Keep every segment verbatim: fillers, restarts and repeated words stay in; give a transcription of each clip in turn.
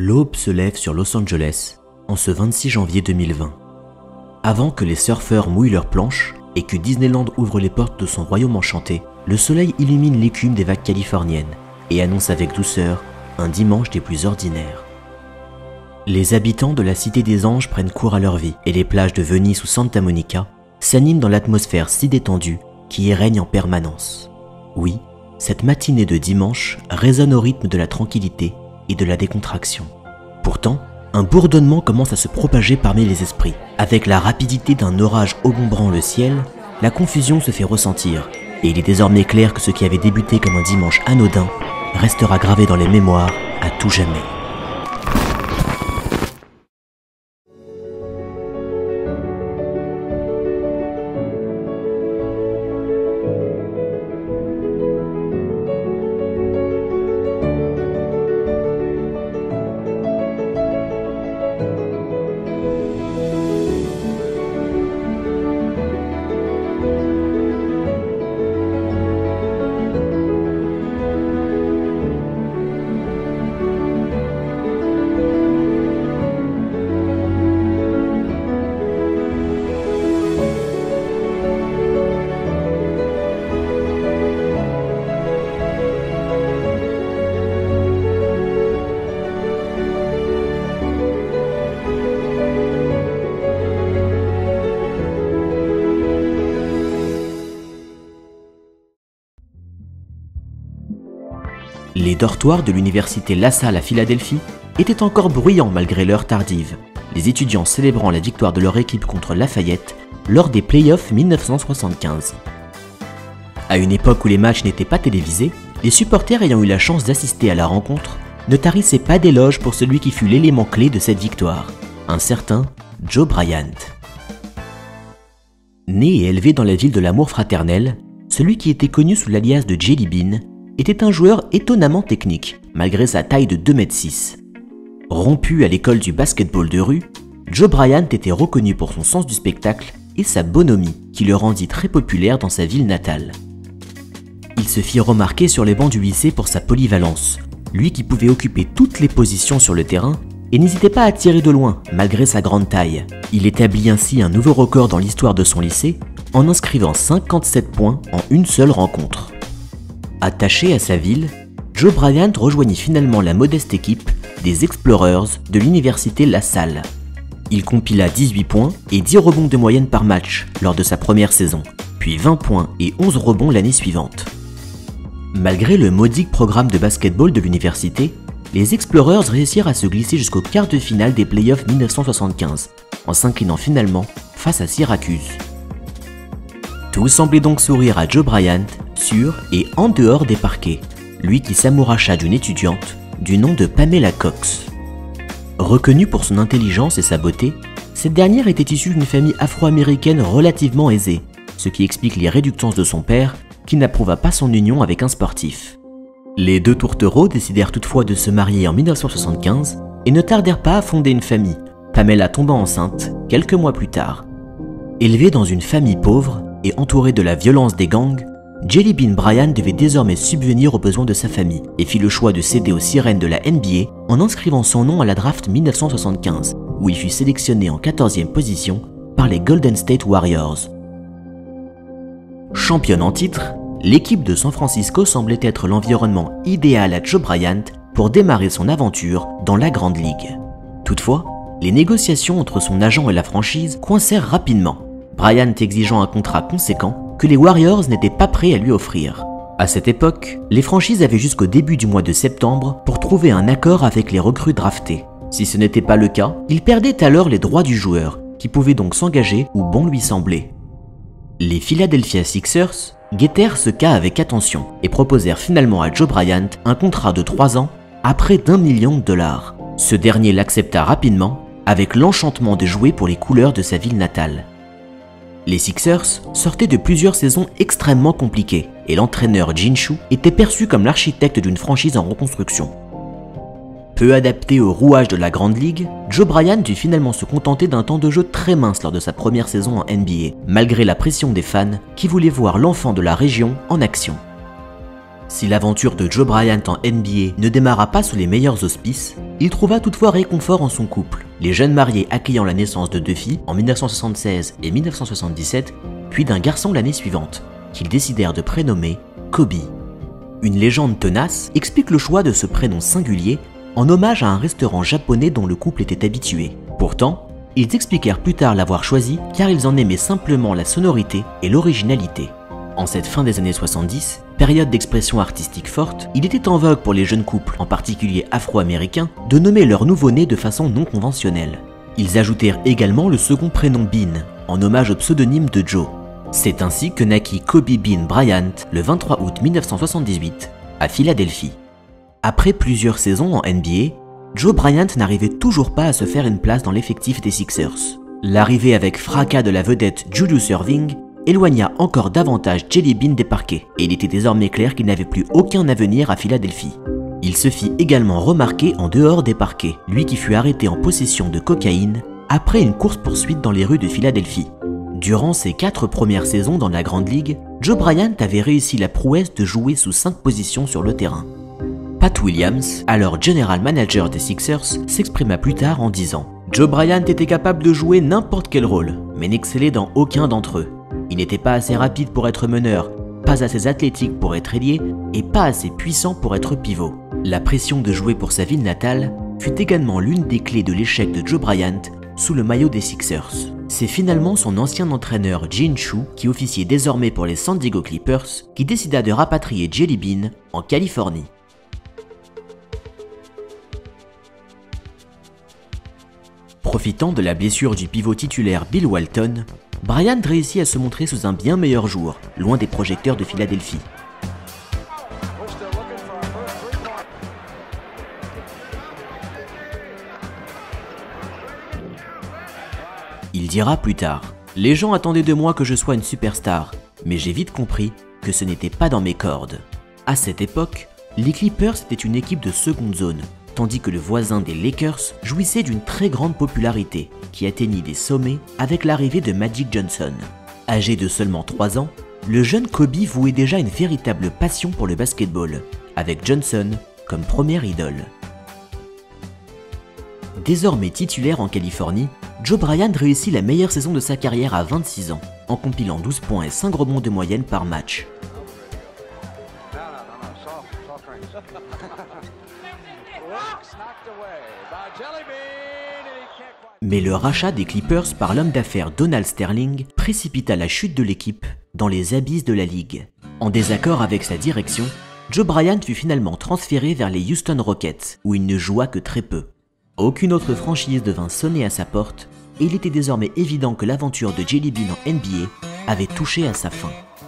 L'aube se lève sur Los Angeles en ce vingt-six janvier deux mille vingt. Avant que les surfeurs mouillent leurs planches et que Disneyland ouvre les portes de son royaume enchanté, le soleil illumine l'écume des vagues californiennes et annonce avec douceur un dimanche des plus ordinaires. Les habitants de la Cité des Anges prennent cours à leur vie et les plages de Venise ou Santa Monica s'animent dans l'atmosphère si détendue qui y règne en permanence. Oui, cette matinée de dimanche résonne au rythme de la tranquillité et de la décontraction. Pourtant, un bourdonnement commence à se propager parmi les esprits. Avec la rapidité d'un orage encombrant le ciel, la confusion se fait ressentir et il est désormais clair que ce qui avait débuté comme un dimanche anodin restera gravé dans les mémoires à tout jamais. Les dortoirs de l'université LaSalle à Philadelphie étaient encore bruyants malgré l'heure tardive, les étudiants célébrant la victoire de leur équipe contre Lafayette lors des playoffs mille neuf cent soixante-quinze. À une époque où les matchs n'étaient pas télévisés, les supporters ayant eu la chance d'assister à la rencontre ne tarissaient pas d'éloges pour celui qui fut l'élément clé de cette victoire, un certain Joe Bryant. Né et élevé dans la ville de l'amour fraternel, celui qui était connu sous l'alias de Jelly Bean était un joueur étonnamment technique, malgré sa taille de deux mètres six. Rompu à l'école du basketball de rue, Joe Bryant était reconnu pour son sens du spectacle et sa bonhomie qui le rendit très populaire dans sa ville natale. Il se fit remarquer sur les bancs du lycée pour sa polyvalence, lui qui pouvait occuper toutes les positions sur le terrain et n'hésitait pas à tirer de loin malgré sa grande taille. Il établit ainsi un nouveau record dans l'histoire de son lycée en inscrivant cinquante-sept points en une seule rencontre. Attaché à sa ville, Joe Bryant rejoignit finalement la modeste équipe des Explorers de l'université LaSalle. Il compila dix-huit points et dix rebonds de moyenne par match lors de sa première saison, puis vingt points et onze rebonds l'année suivante. Malgré le modique programme de basketball de l'université, les Explorers réussirent à se glisser jusqu'au quart de finale des playoffs mille neuf cent soixante-quinze, en s'inclinant finalement face à Syracuse. Tout semblait donc sourire à Joe Bryant, sur et en dehors des parquets, lui qui s'amouracha d'une étudiante du nom de Pamela Cox. Reconnue pour son intelligence et sa beauté, cette dernière était issue d'une famille afro-américaine relativement aisée, ce qui explique les réductances de son père, qui n'approuva pas son union avec un sportif. Les deux tourtereaux décidèrent toutefois de se marier en mille neuf cent soixante-quinze et ne tardèrent pas à fonder une famille, Pamela tombant enceinte quelques mois plus tard. Élevé dans une famille pauvre et entouré de la violence des gangs, Jelly Bean Bryant devait désormais subvenir aux besoins de sa famille et fit le choix de céder aux sirènes de la N B A en inscrivant son nom à la draft mille neuf cent soixante-quinze, où il fut sélectionné en quatorzième position par les Golden State Warriors. Championne en titre, l'équipe de San Francisco semblait être l'environnement idéal à Joe Bryant pour démarrer son aventure dans la Grande Ligue. Toutefois, les négociations entre son agent et la franchise coincèrent rapidement, Bryant exigeant un contrat conséquent que les Warriors n'étaient pas prêts à lui offrir. À cette époque, les franchises avaient jusqu'au début du mois de septembre pour trouver un accord avec les recrues draftées. Si ce n'était pas le cas, ils perdaient alors les droits du joueur, qui pouvait donc s'engager où bon lui semblait. Les Philadelphia Sixers guettèrent ce cas avec attention et proposèrent finalement à Joe Bryant un contrat de trois ans à près d'un million de dollars. Ce dernier l'accepta rapidement, avec l'enchantement de jouer pour les couleurs de sa ville natale. Les Sixers sortaient de plusieurs saisons extrêmement compliquées et l'entraîneur Gene Shue était perçu comme l'architecte d'une franchise en reconstruction. Peu adapté au rouage de la Grande Ligue, Joe Bryant dut finalement se contenter d'un temps de jeu très mince lors de sa première saison en N B A, malgré la pression des fans qui voulaient voir l'enfant de la région en action. Si l'aventure de Joe Bryant en N B A ne démarra pas sous les meilleurs auspices, Il trouva toutefois réconfort en son couple, les jeunes mariés accueillant la naissance de deux filles en mille neuf cent soixante-seize et mille neuf cent soixante-dix-sept, puis d'un garçon l'année suivante, qu'ils décidèrent de prénommer Kobe. Une légende tenace explique le choix de ce prénom singulier en hommage à un restaurant japonais dont le couple était habitué. Pourtant, ils expliquèrent plus tard l'avoir choisi car ils en aimaient simplement la sonorité et l'originalité. En cette fin des années soixante-dix, période d'expression artistique forte, il était en vogue pour les jeunes couples, en particulier afro-américains, de nommer leur nouveau-né de façon non conventionnelle. Ils ajoutèrent également le second prénom Bean, en hommage au pseudonyme de Joe. C'est ainsi que naquit Kobe Bean Bryant le vingt-trois août mille neuf cent soixante-dix-huit, à Philadelphie. Après plusieurs saisons en N B A, Joe Bryant n'arrivait toujours pas à se faire une place dans l'effectif des Sixers. L'arrivée avec fracas de la vedette Julius Erving éloigna encore davantage Jelly Bean des parquets, et il était désormais clair qu'il n'avait plus aucun avenir à Philadelphie. Il se fit également remarquer en dehors des parquets, lui qui fut arrêté en possession de cocaïne après une course-poursuite dans les rues de Philadelphie. Durant ses quatre premières saisons dans la Grande Ligue, Joe Bryant avait réussi la prouesse de jouer sous cinq positions sur le terrain. Pat Williams, alors general manager des Sixers, s'exprima plus tard en disant « Joe Bryant était capable de jouer n'importe quel rôle, mais n'excellait dans aucun d'entre eux. Il n'était pas assez rapide pour être meneur, pas assez athlétique pour être ailier et pas assez puissant pour être pivot. » La pression de jouer pour sa ville natale fut également l'une des clés de l'échec de Joe Bryant sous le maillot des Sixers. C'est finalement son ancien entraîneur Gene Shue, qui officiait désormais pour les San Diego Clippers, qui décida de rapatrier Jelly Bean en Californie. Profitant de la blessure du pivot titulaire Bill Walton, Bryant réussit à se montrer sous un bien meilleur jour, loin des projecteurs de Philadelphie. Il dira plus tard « Les gens attendaient de moi que je sois une superstar, mais j'ai vite compris que ce n'était pas dans mes cordes. » À cette époque, les Clippers étaient une équipe de seconde zone, tandis que le voisin des Lakers jouissait d'une très grande popularité, qui atteignit des sommets avec l'arrivée de Magic Johnson. Âgé de seulement trois ans, le jeune Kobe vouait déjà une véritable passion pour le basketball, avec Johnson comme première idole. Désormais titulaire en Californie, Joe Bryant réussit la meilleure saison de sa carrière à vingt-six ans, en compilant douze points et cinq rebonds de moyenne par match. Mais le rachat des Clippers par l'homme d'affaires Donald Sterling précipita la chute de l'équipe dans les abysses de la ligue. En désaccord avec sa direction, Joe Bryant fut finalement transféré vers les Houston Rockets, où il ne joua que très peu. Aucune autre franchise devint sonner à sa porte, et il était désormais évident que l'aventure de Jelly Bean en N B A avait touché à sa fin.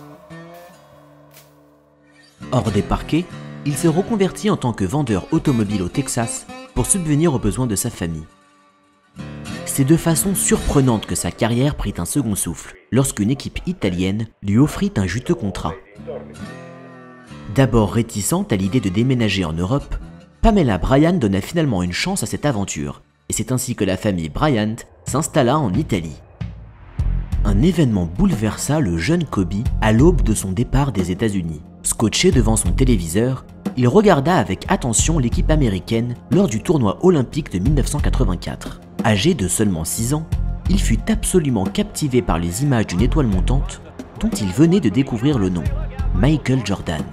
Hors des parquets, il se reconvertit en tant que vendeur automobile au Texas pour subvenir aux besoins de sa famille. C'est de façon surprenante que sa carrière prit un second souffle, lorsqu'une équipe italienne lui offrit un juteux contrat. D'abord réticente à l'idée de déménager en Europe, Pamela Bryant donna finalement une chance à cette aventure, et c'est ainsi que la famille Bryant s'installa en Italie. Un événement bouleversa le jeune Kobe à l'aube de son départ des États-Unis. Scotché devant son téléviseur, il regarda avec attention l'équipe américaine lors du tournoi olympique de mille neuf cent quatre-vingt-quatre. Âgé de seulement six ans, il fut absolument captivé par les images d'une étoile montante dont il venait de découvrir le nom, Michael Jordan.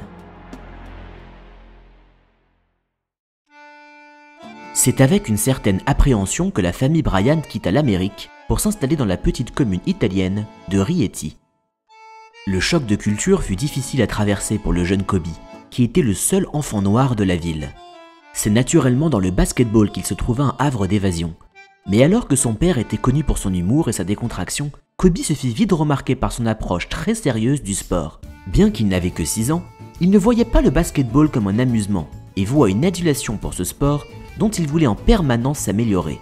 C'est avec une certaine appréhension que la famille Bryant quitta l'Amérique pour s'installer dans la petite commune italienne de Rieti. Le choc de culture fut difficile à traverser pour le jeune Kobe, qui était le seul enfant noir de la ville. C'est naturellement dans le basketball qu'il se trouva un havre d'évasion. Mais alors que son père était connu pour son humour et sa décontraction, Kobe se fit vite remarquer par son approche très sérieuse du sport. Bien qu'il n'avait que six ans, il ne voyait pas le basketball comme un amusement et voua une adulation pour ce sport dont il voulait en permanence s'améliorer.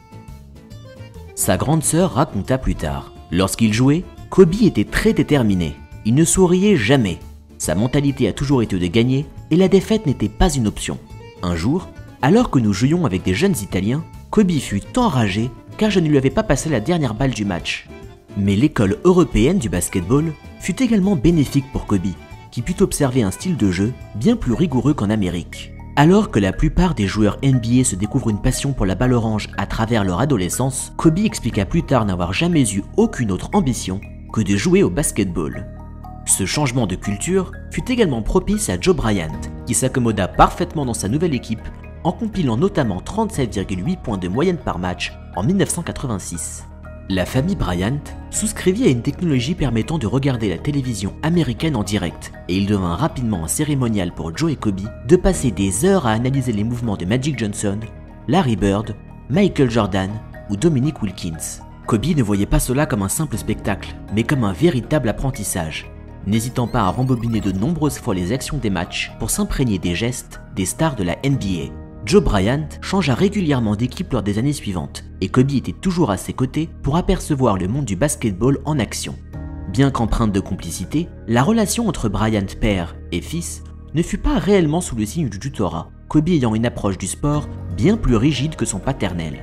Sa grande sœur raconta plus tard. Lorsqu'il jouait, Kobe était très déterminé. Il ne souriait jamais. Sa mentalité a toujours été de gagner et la défaite n'était pas une option. Un jour, alors que nous jouions avec des jeunes Italiens, Kobe fut enragé car je ne lui avais pas passé la dernière balle du match. Mais l'école européenne du basketball fut également bénéfique pour Kobe, qui put observer un style de jeu bien plus rigoureux qu'en Amérique. Alors que la plupart des joueurs N B A se découvrent une passion pour la balle orange à travers leur adolescence, Kobe expliqua plus tard n'avoir jamais eu aucune autre ambition que de jouer au basketball. Ce changement de culture fut également propice à Joe Bryant, qui s'accommoda parfaitement dans sa nouvelle équipe en compilant notamment trente-sept virgule huit points de moyenne par match en mille neuf cent quatre-vingt-six. La famille Bryant souscrivit à une technologie permettant de regarder la télévision américaine en direct, et il devint rapidement un cérémonial pour Joe et Kobe de passer des heures à analyser les mouvements de Magic Johnson, Larry Bird, Michael Jordan ou Dominique Wilkins. Kobe ne voyait pas cela comme un simple spectacle, mais comme un véritable apprentissage, n'hésitant pas à rembobiner de nombreuses fois les actions des matchs pour s'imprégner des gestes des stars de la N B A. Joe Bryant changea régulièrement d'équipe lors des années suivantes, et Kobe était toujours à ses côtés pour apercevoir le monde du basketball en action. Bien qu'empreinte de complicité, la relation entre Bryant père et fils ne fut pas réellement sous le signe du tutorat, Kobe ayant une approche du sport bien plus rigide que son paternel.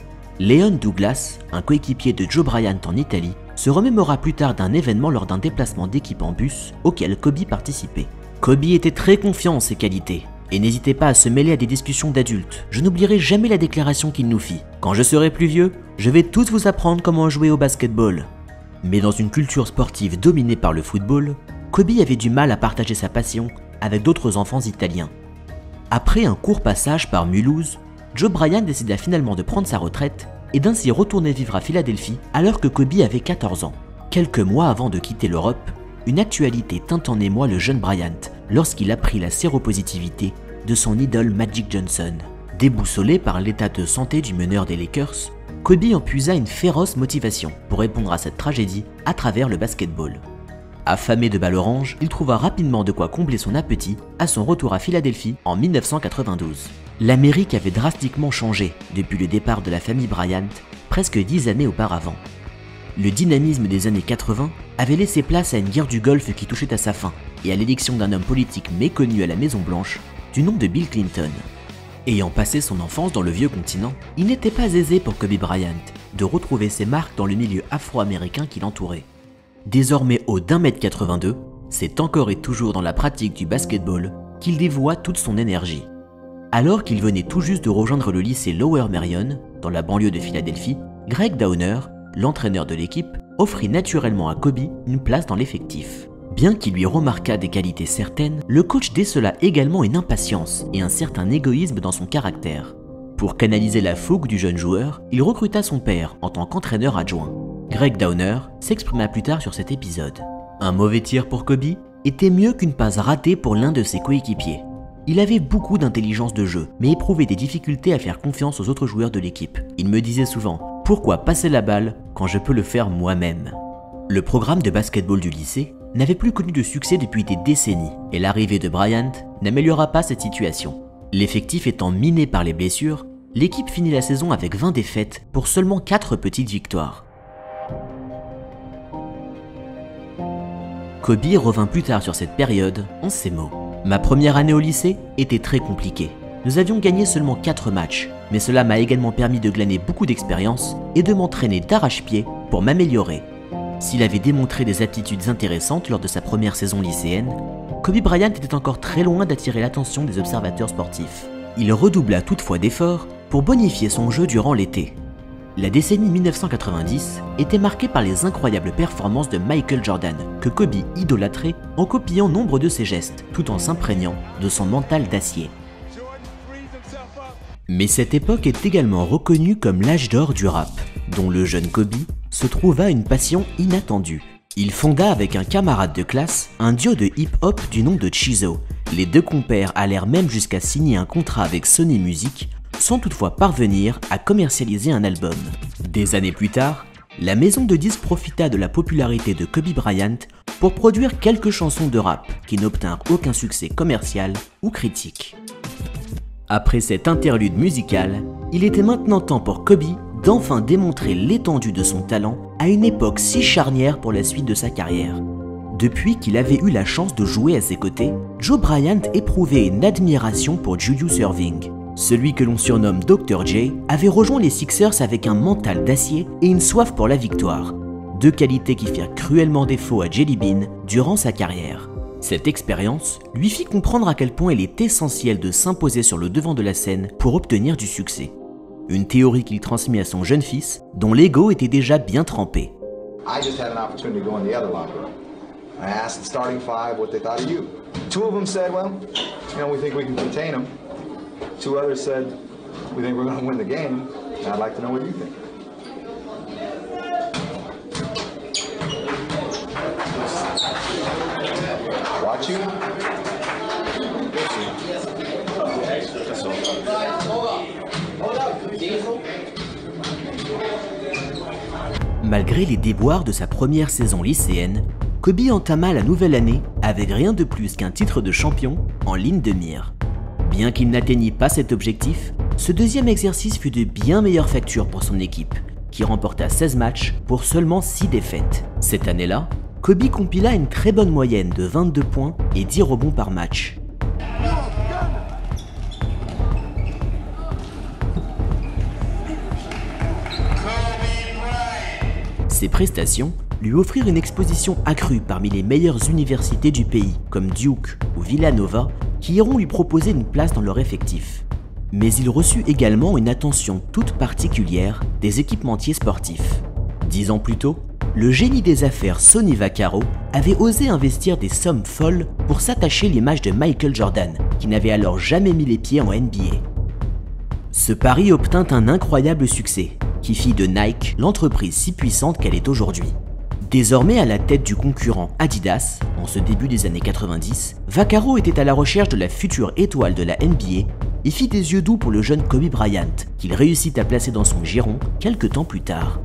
Leon Douglas, un coéquipier de Joe Bryant en Italie, se remémora plus tard d'un événement lors d'un déplacement d'équipe en bus auquel Kobe participait. Kobe était très confiant en ses qualités et n'hésitait pas à se mêler à des discussions d'adultes. Je n'oublierai jamais la déclaration qu'il nous fit. « Quand je serai plus vieux, je vais tous vous apprendre comment jouer au basketball. » Mais dans une culture sportive dominée par le football, Kobe avait du mal à partager sa passion avec d'autres enfants italiens. Après un court passage par Mulhouse, Joe Bryant décida finalement de prendre sa retraite et d'ainsi retourner vivre à Philadelphie alors que Kobe avait quatorze ans. Quelques mois avant de quitter l'Europe, une actualité tint en émoi le jeune Bryant lorsqu'il apprit la séropositivité de son idole Magic Johnson. Déboussolé par l'état de santé du meneur des Lakers, Kobe en puisa une féroce motivation pour répondre à cette tragédie à travers le basketball. Affamé de balles oranges, il trouva rapidement de quoi combler son appétit à son retour à Philadelphie en mille neuf cent quatre-vingt-douze. L'Amérique avait drastiquement changé depuis le départ de la famille Bryant, presque dix années auparavant. Le dynamisme des années quatre-vingts avait laissé place à une guerre du Golfe qui touchait à sa fin et à l'élection d'un homme politique méconnu à la Maison-Blanche du nom de Bill Clinton. Ayant passé son enfance dans le vieux continent, il n'était pas aisé pour Kobe Bryant de retrouver ses marques dans le milieu afro-américain qui l'entourait. Désormais haut d'un mètre quatre-vingt-deux, c'est encore et toujours dans la pratique du basketball qu'il dévoua toute son énergie. Alors qu'il venait tout juste de rejoindre le lycée Lower Merion, dans la banlieue de Philadelphie, Greg Downer, l'entraîneur de l'équipe, offrit naturellement à Kobe une place dans l'effectif. Bien qu'il lui remarquât des qualités certaines, le coach décela également une impatience et un certain égoïsme dans son caractère. Pour canaliser la fougue du jeune joueur, il recruta son père en tant qu'entraîneur adjoint. Greg Downer s'exprima plus tard sur cet épisode. Un mauvais tir pour Kobe était mieux qu'une passe ratée pour l'un de ses coéquipiers. Il avait beaucoup d'intelligence de jeu, mais éprouvait des difficultés à faire confiance aux autres joueurs de l'équipe. Il me disait souvent « Pourquoi passer la balle quand je peux le faire moi-même ?» Le programme de basketball du lycée n'avait plus connu de succès depuis des décennies, et l'arrivée de Bryant n'améliora pas cette situation. L'effectif étant miné par les blessures, l'équipe finit la saison avec vingt défaites pour seulement quatre petites victoires. Kobe revint plus tard sur cette période en ces mots. « Ma première année au lycée était très compliquée. Nous avions gagné seulement quatre matchs, mais cela m'a également permis de glaner beaucoup d'expérience et de m'entraîner d'arrache-pied pour m'améliorer. » S'il avait démontré des aptitudes intéressantes lors de sa première saison lycéenne, Kobe Bryant était encore très loin d'attirer l'attention des observateurs sportifs. Il redoubla toutefois d'efforts pour bonifier son jeu durant l'été. La décennie mille neuf cent quatre-vingt-dix était marquée par les incroyables performances de Michael Jordan, que Kobe idolâtrait en copiant nombre de ses gestes, tout en s'imprégnant de son mental d'acier. Mais cette époque est également reconnue comme l'âge d'or du rap, dont le jeune Kobe se trouva une passion inattendue. Il fonda avec un camarade de classe un duo de hip-hop du nom de Chizo. Les deux compères allèrent même jusqu'à signer un contrat avec Sony Music, sans toutefois parvenir à commercialiser un album. Des années plus tard, la maison de disques profita de la popularité de Kobe Bryant pour produire quelques chansons de rap qui n'obtinrent aucun succès commercial ou critique. Après cet interlude musical, il était maintenant temps pour Kobe d'enfin démontrer l'étendue de son talent à une époque si charnière pour la suite de sa carrière. Depuis qu'il avait eu la chance de jouer à ses côtés, Joe Bryant éprouvait une admiration pour Julius Erving. Celui que l'on surnomme docteur J avait rejoint les Sixers avec un mental d'acier et une soif pour la victoire, deux qualités qui firent cruellement défaut à Jelly Bean durant sa carrière. Cette expérience lui fit comprendre à quel point il est essentiel de s'imposer sur le devant de la scène pour obtenir du succès. Une théorie qu'il transmet à son jeune fils, dont l'ego était déjà bien trempé. I just had an opportunity to go in the other locker room. I asked the starting five what they thought of you. Two of them said, well, you know, we think we can contain them. Two others said, we think we're going to win the game. And I'd like to know what you think. Watch you. Malgré les déboires de sa première saison lycéenne, Kobe entama la nouvelle année avec rien de plus qu'un titre de champion en ligne de mire. Bien qu'il n'atteignît pas cet objectif, ce deuxième exercice fut de bien meilleure facture pour son équipe, qui remporta seize matchs pour seulement six défaites. Cette année-là, Kobe compila une très bonne moyenne de vingt-deux points et dix rebonds par match. Ces prestations lui offrirent une exposition accrue parmi les meilleures universités du pays, comme Duke ou Villanova, qui iront lui proposer une place dans leur effectif. Mais il reçut également une attention toute particulière des équipementiers sportifs. Dix ans plus tôt, le génie des affaires Sonny Vaccaro avait osé investir des sommes folles pour s'attacher l'image de Michael Jordan, qui n'avait alors jamais mis les pieds en N B A. Ce pari obtint un incroyable succès, qui fit de Nike l'entreprise si puissante qu'elle est aujourd'hui. Désormais à la tête du concurrent Adidas, en ce début des années quatre-vingt-dix, Vaccaro était à la recherche de la future étoile de la N B A et fit des yeux doux pour le jeune Kobe Bryant, qu'il réussit à placer dans son giron quelques temps plus tard.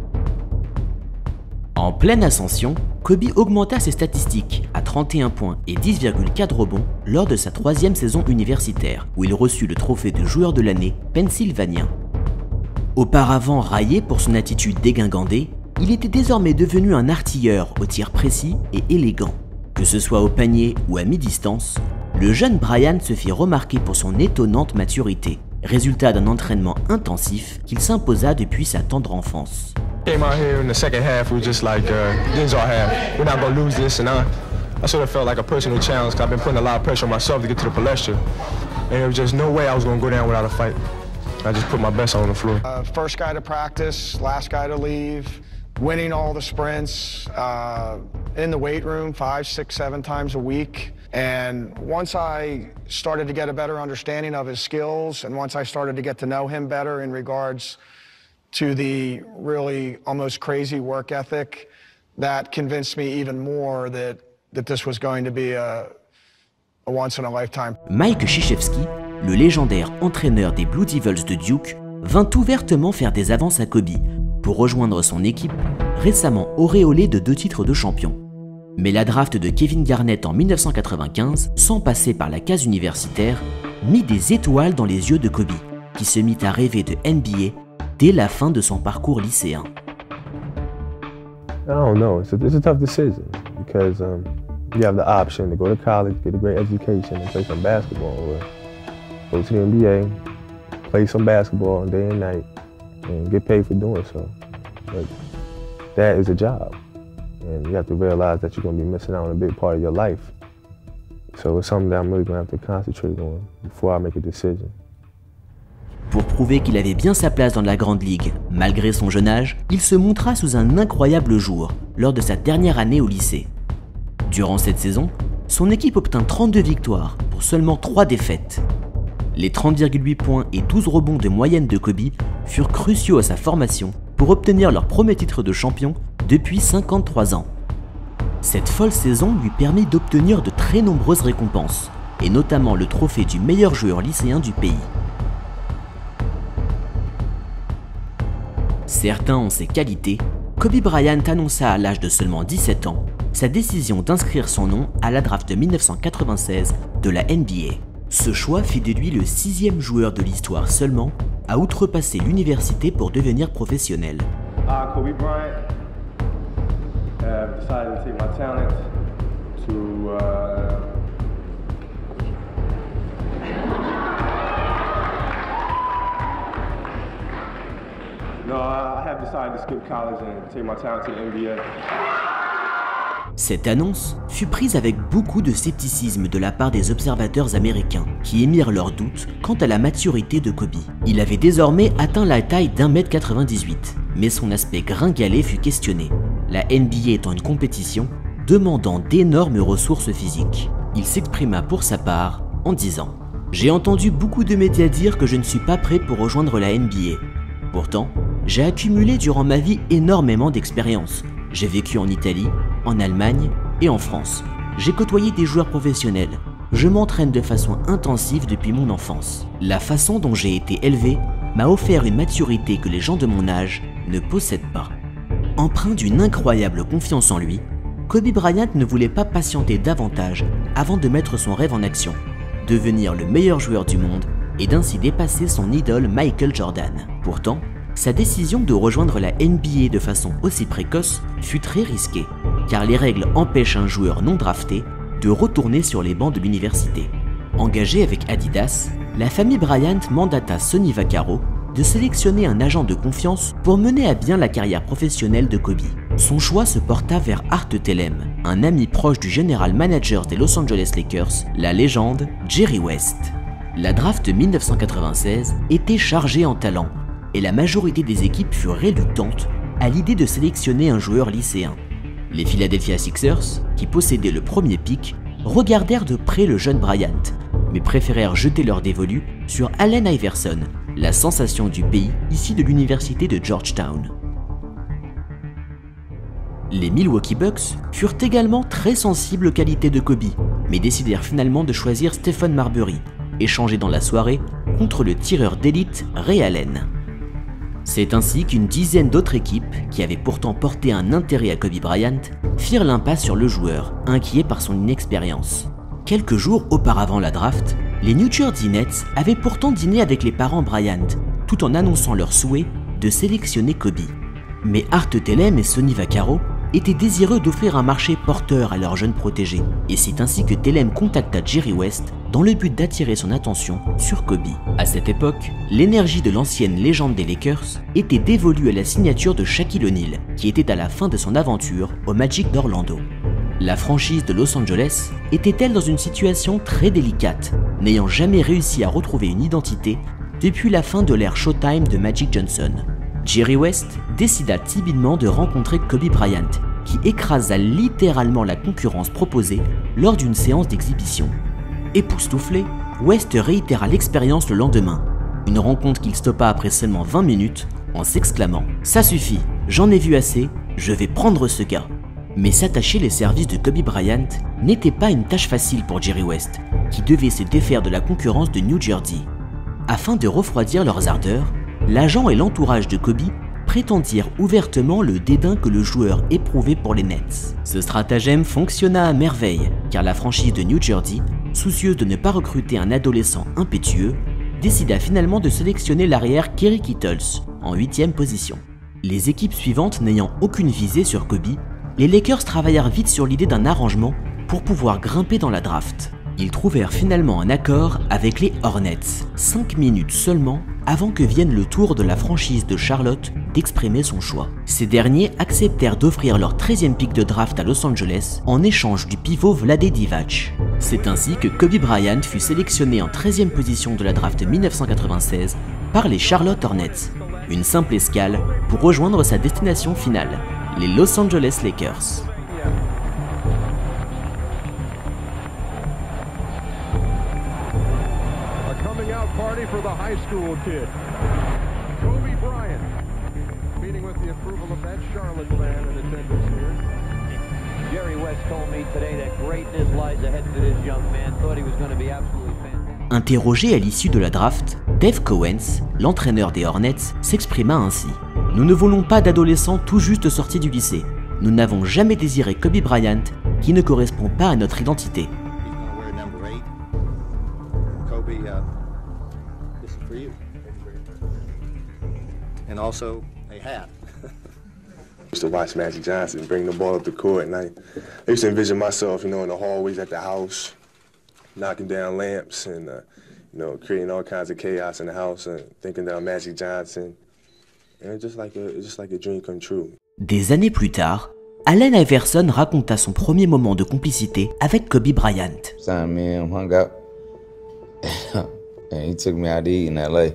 En pleine ascension, Kobe augmenta ses statistiques à trente et un points et dix virgule quatre rebonds lors de sa troisième saison universitaire, où il reçut le trophée de joueur de l'année pennsylvanien. Auparavant raillé pour son attitude dégingandée, il était désormais devenu un artilleur au tir précis et élégant. Que ce soit au panier ou à mi-distance, le jeune Bryant se fit remarquer pour son étonnante maturité, résultat d'un entraînement intensif qu'il s'imposa depuis sa tendre enfance. Came out here in the second half, we were just like, uh, this is our half. We're not gonna lose this, and I, I sort of felt like a personal challenge, because I've been putting a lot of pressure on myself to get to the palestra, and there was just no way I was gonna go down without a fight. I just put my best on the floor. Uh, first guy to practice, last guy to leave, winning all the sprints, uh, in the weight room five, six, seven times a week. And once I started to get a better understanding of his skills, and once I started to get to know him better in regards to the really almost crazy work ethic, that convinced me even more that, that this was going to be a, a once-in-a-lifetime. Mike Krzyzewski, le légendaire entraîneur des Blue Devils de Duke, vint ouvertement faire des avances à Kobe pour rejoindre son équipe, récemment auréolée de deux titres de champion. Mais la draft de Kevin Garnett en mille neuf cent quatre-vingt-quinze, sans passer par la case universitaire, mit des étoiles dans les yeux de Kobe, qui se mit à rêver de N B A dès la fin de son parcours lycéen. I don't know. It's a, it's a tough decision because um, you have the option to go to college, get a great education, and play some basketball, or go to the N B A, play some basketball day and night, and get paid for doing so. But that is a job, and you have to realize that you're going to be missing out on a big part of your life. So it's something that I'm really going to have to concentrate on before I make a decision. Pour prouver qu'il avait bien sa place dans la grande ligue, malgré son jeune âge, il se montra sous un incroyable jour lors de sa dernière année au lycée. Durant cette saison, son équipe obtint trente-deux victoires pour seulement trois défaites. Les trente virgule huit points et douze rebonds de moyenne de Kobe furent cruciaux à sa formation pour obtenir leur premier titre de champion depuis cinquante-trois ans. Cette folle saison lui permit d'obtenir de très nombreuses récompenses, et notamment le trophée du meilleur joueur lycéen du pays. Certain en ses qualités, Kobe Bryant annonça à l'âge de seulement dix-sept ans sa décision d'inscrire son nom à la draft de mille neuf cent quatre-vingt-seize de la N B A. Ce choix fit de lui le sixième joueur de l'histoire seulement à outrepasser l'université pour devenir professionnel. Uh, Kobe Bryant have decided to take my talent to uh... No, I have decided to skip college and take my talent to the N B A. Cette annonce fut prise avec beaucoup de scepticisme de la part des observateurs américains qui émirent leurs doutes quant à la maturité de Kobe. Il avait désormais atteint la taille d'un mètre quatre-vingt-dix-huit, mais son aspect gringalet fut questionné, la N B A étant une compétition demandant d'énormes ressources physiques. Il s'exprima pour sa part en disant « J'ai entendu beaucoup de médias dire que je ne suis pas prêt pour rejoindre la N B A. Pourtant, j'ai accumulé durant ma vie énormément d'expérience. J'ai vécu en Italie, en Allemagne et en France. J'ai côtoyé des joueurs professionnels. Je m'entraîne de façon intensive depuis mon enfance. La façon dont j'ai été élevé m'a offert une maturité que les gens de mon âge ne possèdent pas. » Empreint d'une incroyable confiance en lui, Kobe Bryant ne voulait pas patienter davantage avant de mettre son rêve en action, devenir le meilleur joueur du monde et d'ainsi dépasser son idole Michael Jordan. Pourtant, sa décision de rejoindre la N B A de façon aussi précoce fut très risquée, car les règles empêchent un joueur non drafté de retourner sur les bancs de l'université. Engagé avec Adidas, la famille Bryant mandata Sonny Vaccaro de sélectionner un agent de confiance pour mener à bien la carrière professionnelle de Kobe. Son choix se porta vers Art Telem, un ami proche du général manager des Los Angeles Lakers, la légende Jerry West. La draft mille neuf cent quatre-vingt-seize était chargée en talent, et la majorité des équipes furent réluctantes à l'idée de sélectionner un joueur lycéen. Les Philadelphia Sixers, qui possédaient le premier pick, regardèrent de près le jeune Bryant, mais préférèrent jeter leur dévolu sur Allen Iverson, la sensation du pays ici de l'université de Georgetown. Les Milwaukee Bucks furent également très sensibles aux qualités de Kobe, mais décidèrent finalement de choisir Stephen Marbury, échangé dans la soirée contre le tireur d'élite Ray Allen. C'est ainsi qu'une dizaine d'autres équipes, qui avaient pourtant porté un intérêt à Kobe Bryant, firent l'impasse sur le joueur, inquiet par son inexpérience. Quelques jours auparavant la draft, les New Jersey Nets avaient pourtant dîné avec les parents Bryant, tout en annonçant leur souhait de sélectionner Kobe. Mais Art Telem et Sonny Vaccaro étaient désireux d'offrir un marché porteur à leur jeune protégé, et c'est ainsi que Telem contacta Jerry West dans le but d'attirer son attention sur Kobe. À cette époque, l'énergie de l'ancienne légende des Lakers était dévolue à la signature de Shaquille O'Neal, qui était à la fin de son aventure au Magic d'Orlando. La franchise de Los Angeles était-elle dans une situation très délicate, n'ayant jamais réussi à retrouver une identité depuis la fin de l'ère Showtime de Magic Johnson. Jerry West décida timidement de rencontrer Kobe Bryant, qui écrasa littéralement la concurrence proposée lors d'une séance d'exhibition. Époustouflé, West réitéra l'expérience le lendemain, une rencontre qu'il stoppa après seulement vingt minutes en s'exclamant « Ça suffit, j'en ai vu assez, je vais prendre ce gars ». Mais s'attacher les services de Kobe Bryant n'était pas une tâche facile pour Jerry West, qui devait se défaire de la concurrence de New Jersey. Afin de refroidir leurs ardeurs, l'agent et l'entourage de Kobe prétendirent ouvertement le dédain que le joueur éprouvait pour les Nets. Ce stratagème fonctionna à merveille, car la franchise de New Jersey, soucieuse de ne pas recruter un adolescent impétueux, décida finalement de sélectionner l'arrière Kerry Kittles en huitième position. Les équipes suivantes n'ayant aucune visée sur Kobe, les Lakers travaillèrent vite sur l'idée d'un arrangement pour pouvoir grimper dans la draft. Ils trouvèrent finalement un accord avec les Hornets, cinq minutes seulement avant que vienne le tour de la franchise de Charlotte d'exprimer son choix. Ces derniers acceptèrent d'offrir leur treizième pick de draft à Los Angeles en échange du pivot Vlade Divac. C'est ainsi que Kobe Bryant fut sélectionné en treizième position de la draft mille neuf cent quatre-vingt-seize par les Charlotte Hornets. Une simple escale pour rejoindre sa destination finale, les Los Angeles Lakers. Party for the high school kid. Kobe Bryant, meeting with the approval of that Charlotte fan in attendance here. Jerry West told me today that greatness lies ahead for this young man. Thought he was going to be absolutely fantastic. Interrogé à l'issue de la draft, Dave Cowens, l'entraîneur des Hornets, s'exprima ainsi. « Nous ne voulons pas d'adolescents tout juste sortis du lycée. Nous n'avons jamais désiré Kobe Bryant qui ne correspond pas à notre identité. » And also a hat. I used to watch Magic Johnson bring the ball up the court, and I, I used to envision myself, you know, in the hallways at the house, knocking down lamps and, uh, you know, creating all kinds of chaos in the house, and thinking that I'm Magic Johnson. And it's just like a, it's just like a dream come true. Des années plus tard, Allen Iverson raconta son premier moment de complicité avec Kobe Bryant. Son, me and him hung out, and he took me out to eat in L A.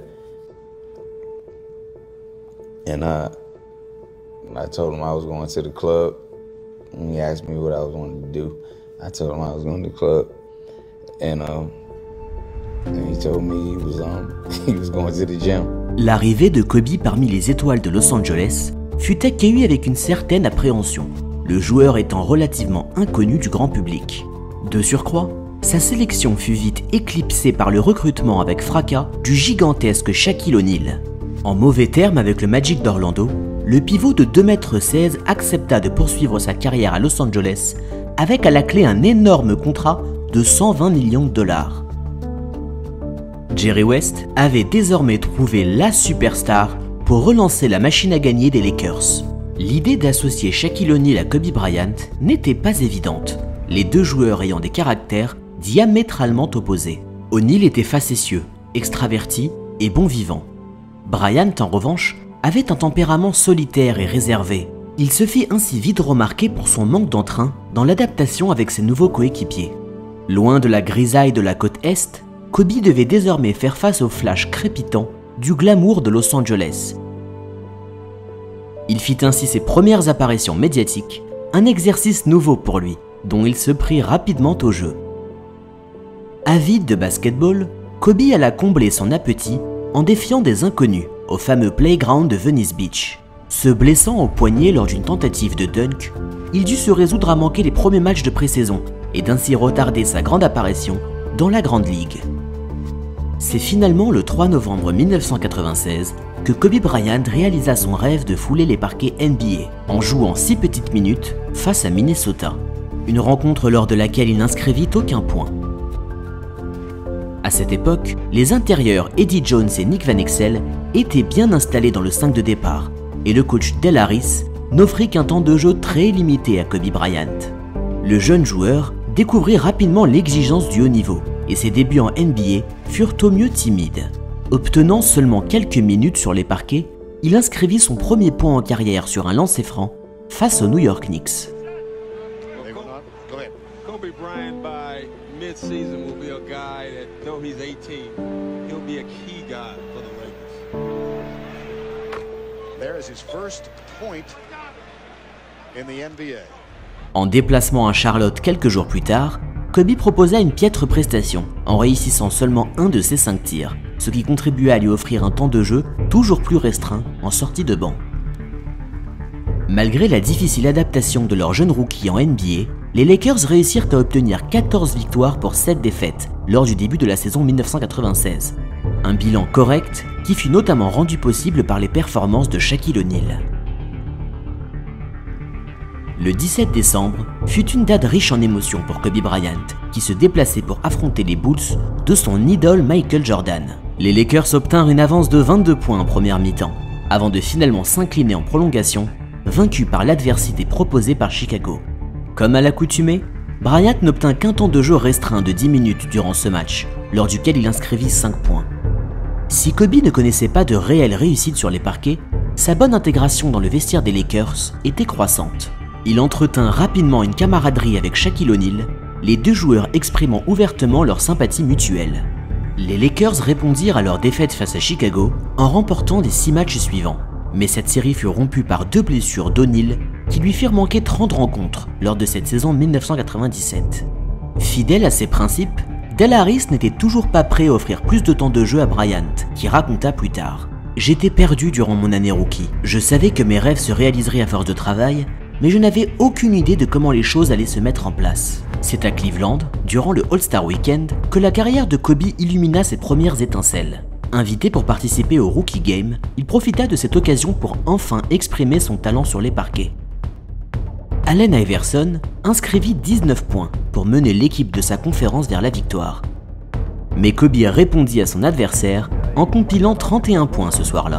And uh, I told him I was going to the club. And he asked me what I was wanting to do. I told him I was going to the club, and um, and he told me he was um he was going to the gym. L'arrivée de Kobe parmi les étoiles de Los Angeles fut accueillie avec une certaine appréhension, le joueur étant relativement inconnu du grand public. De surcroît, sa sélection fut vite éclipsée par le recrutement avec fracas du gigantesque Shaquille O'Neal. En mauvais termes avec le Magic d'Orlando, le pivot de deux mètres seize accepta de poursuivre sa carrière à Los Angeles avec à la clé un énorme contrat de cent vingt millions de dollars. Jerry West avait désormais trouvé la superstar pour relancer la machine à gagner des Lakers. L'idée d'associer Shaquille O'Neal à Kobe Bryant n'était pas évidente, les deux joueurs ayant des caractères diamétralement opposés. O'Neal était facétieux, extraverti et bon vivant. Bryant, en revanche, avait un tempérament solitaire et réservé. Il se fit ainsi vite remarquer pour son manque d'entrain dans l'adaptation avec ses nouveaux coéquipiers. Loin de la grisaille de la côte Est, Kobe devait désormais faire face au flash crépitant du glamour de Los Angeles. Il fit ainsi ses premières apparitions médiatiques, un exercice nouveau pour lui, dont il se prit rapidement au jeu. Avide de basketball, Kobe alla combler son appétit en défiant des inconnus au fameux playground de Venice Beach. Se blessant au poignet lors d'une tentative de dunk, il dut se résoudre à manquer les premiers matchs de pré-saison et d'ainsi retarder sa grande apparition dans la Grande Ligue. C'est finalement le trois novembre mille neuf cent quatre-vingt-seize que Kobe Bryant réalisa son rêve de fouler les parquets N B A en jouant six petites minutes face à Minnesota, une rencontre lors de laquelle il n'inscrivit aucun point. À cette époque, les intérieurs Eddie Jones et Nick Van Exel étaient bien installés dans le cinq de départ et le coach Del Harris n'offrit qu'un temps de jeu très limité à Kobe Bryant. Le jeune joueur découvrit rapidement l'exigence du haut niveau et ses débuts en N B A furent au mieux timides. Obtenant seulement quelques minutes sur les parquets, il inscrivit son premier point en carrière sur un lancer franc face aux New York Knicks. Kobe Bryant by mid-season will be a guy that, though he's eighteen, he'll be a key guy for the Lakers. There is his first point in the N B A. En déplacement à Charlotte quelques jours plus tard, Kobe proposa une piètre prestation en réussissant seulement un de ses cinq tirs, ce qui contribua à lui offrir un temps de jeu toujours plus restreint en sortie de banc. Malgré la difficile adaptation de leur jeune rookie en N B A, les Lakers réussirent à obtenir quatorze victoires pour sept défaites lors du début de la saison mille neuf cent quatre-vingt-seize. Un bilan correct qui fut notamment rendu possible par les performances de Shaquille O'Neal. Le dix-sept décembre fut une date riche en émotions pour Kobe Bryant, qui se déplaçait pour affronter les Bulls de son idole Michael Jordan. Les Lakers obtinrent une avance de vingt-deux points en première mi-temps, avant de finalement s'incliner en prolongation, vaincus par l'adversité proposée par Chicago. Comme à l'accoutumée, Bryant n'obtint qu'un temps de jeu restreint de dix minutes durant ce match, lors duquel il inscrivit cinq points. Si Kobe ne connaissait pas de réelle réussite sur les parquets, sa bonne intégration dans le vestiaire des Lakers était croissante. Il entretint rapidement une camaraderie avec Shaquille O'Neal, les deux joueurs exprimant ouvertement leur sympathie mutuelle. Les Lakers répondirent à leur défaite face à Chicago en remportant les six matchs suivants. Mais cette série fut rompue par deux blessures d'O'Neal qui lui firent manquer trente rencontres lors de cette saison mille neuf cent quatre-vingt-dix-sept. Fidèle à ses principes, Del Harris n'était toujours pas prêt à offrir plus de temps de jeu à Bryant, qui raconta plus tard. « J'étais perdu durant mon année rookie. Je savais que mes rêves se réaliseraient à force de travail, mais je n'avais aucune idée de comment les choses allaient se mettre en place. C'est à Cleveland, durant le All-Star Weekend, que la carrière de Kobe illumina ses premières étincelles. Invité pour participer au Rookie Game, il profita de cette occasion pour enfin exprimer son talent sur les parquets. Allen Iverson inscrivit dix-neuf points pour mener l'équipe de sa conférence vers la victoire. Mais Kobe répondit à son adversaire en compilant trente et un points ce soir-là.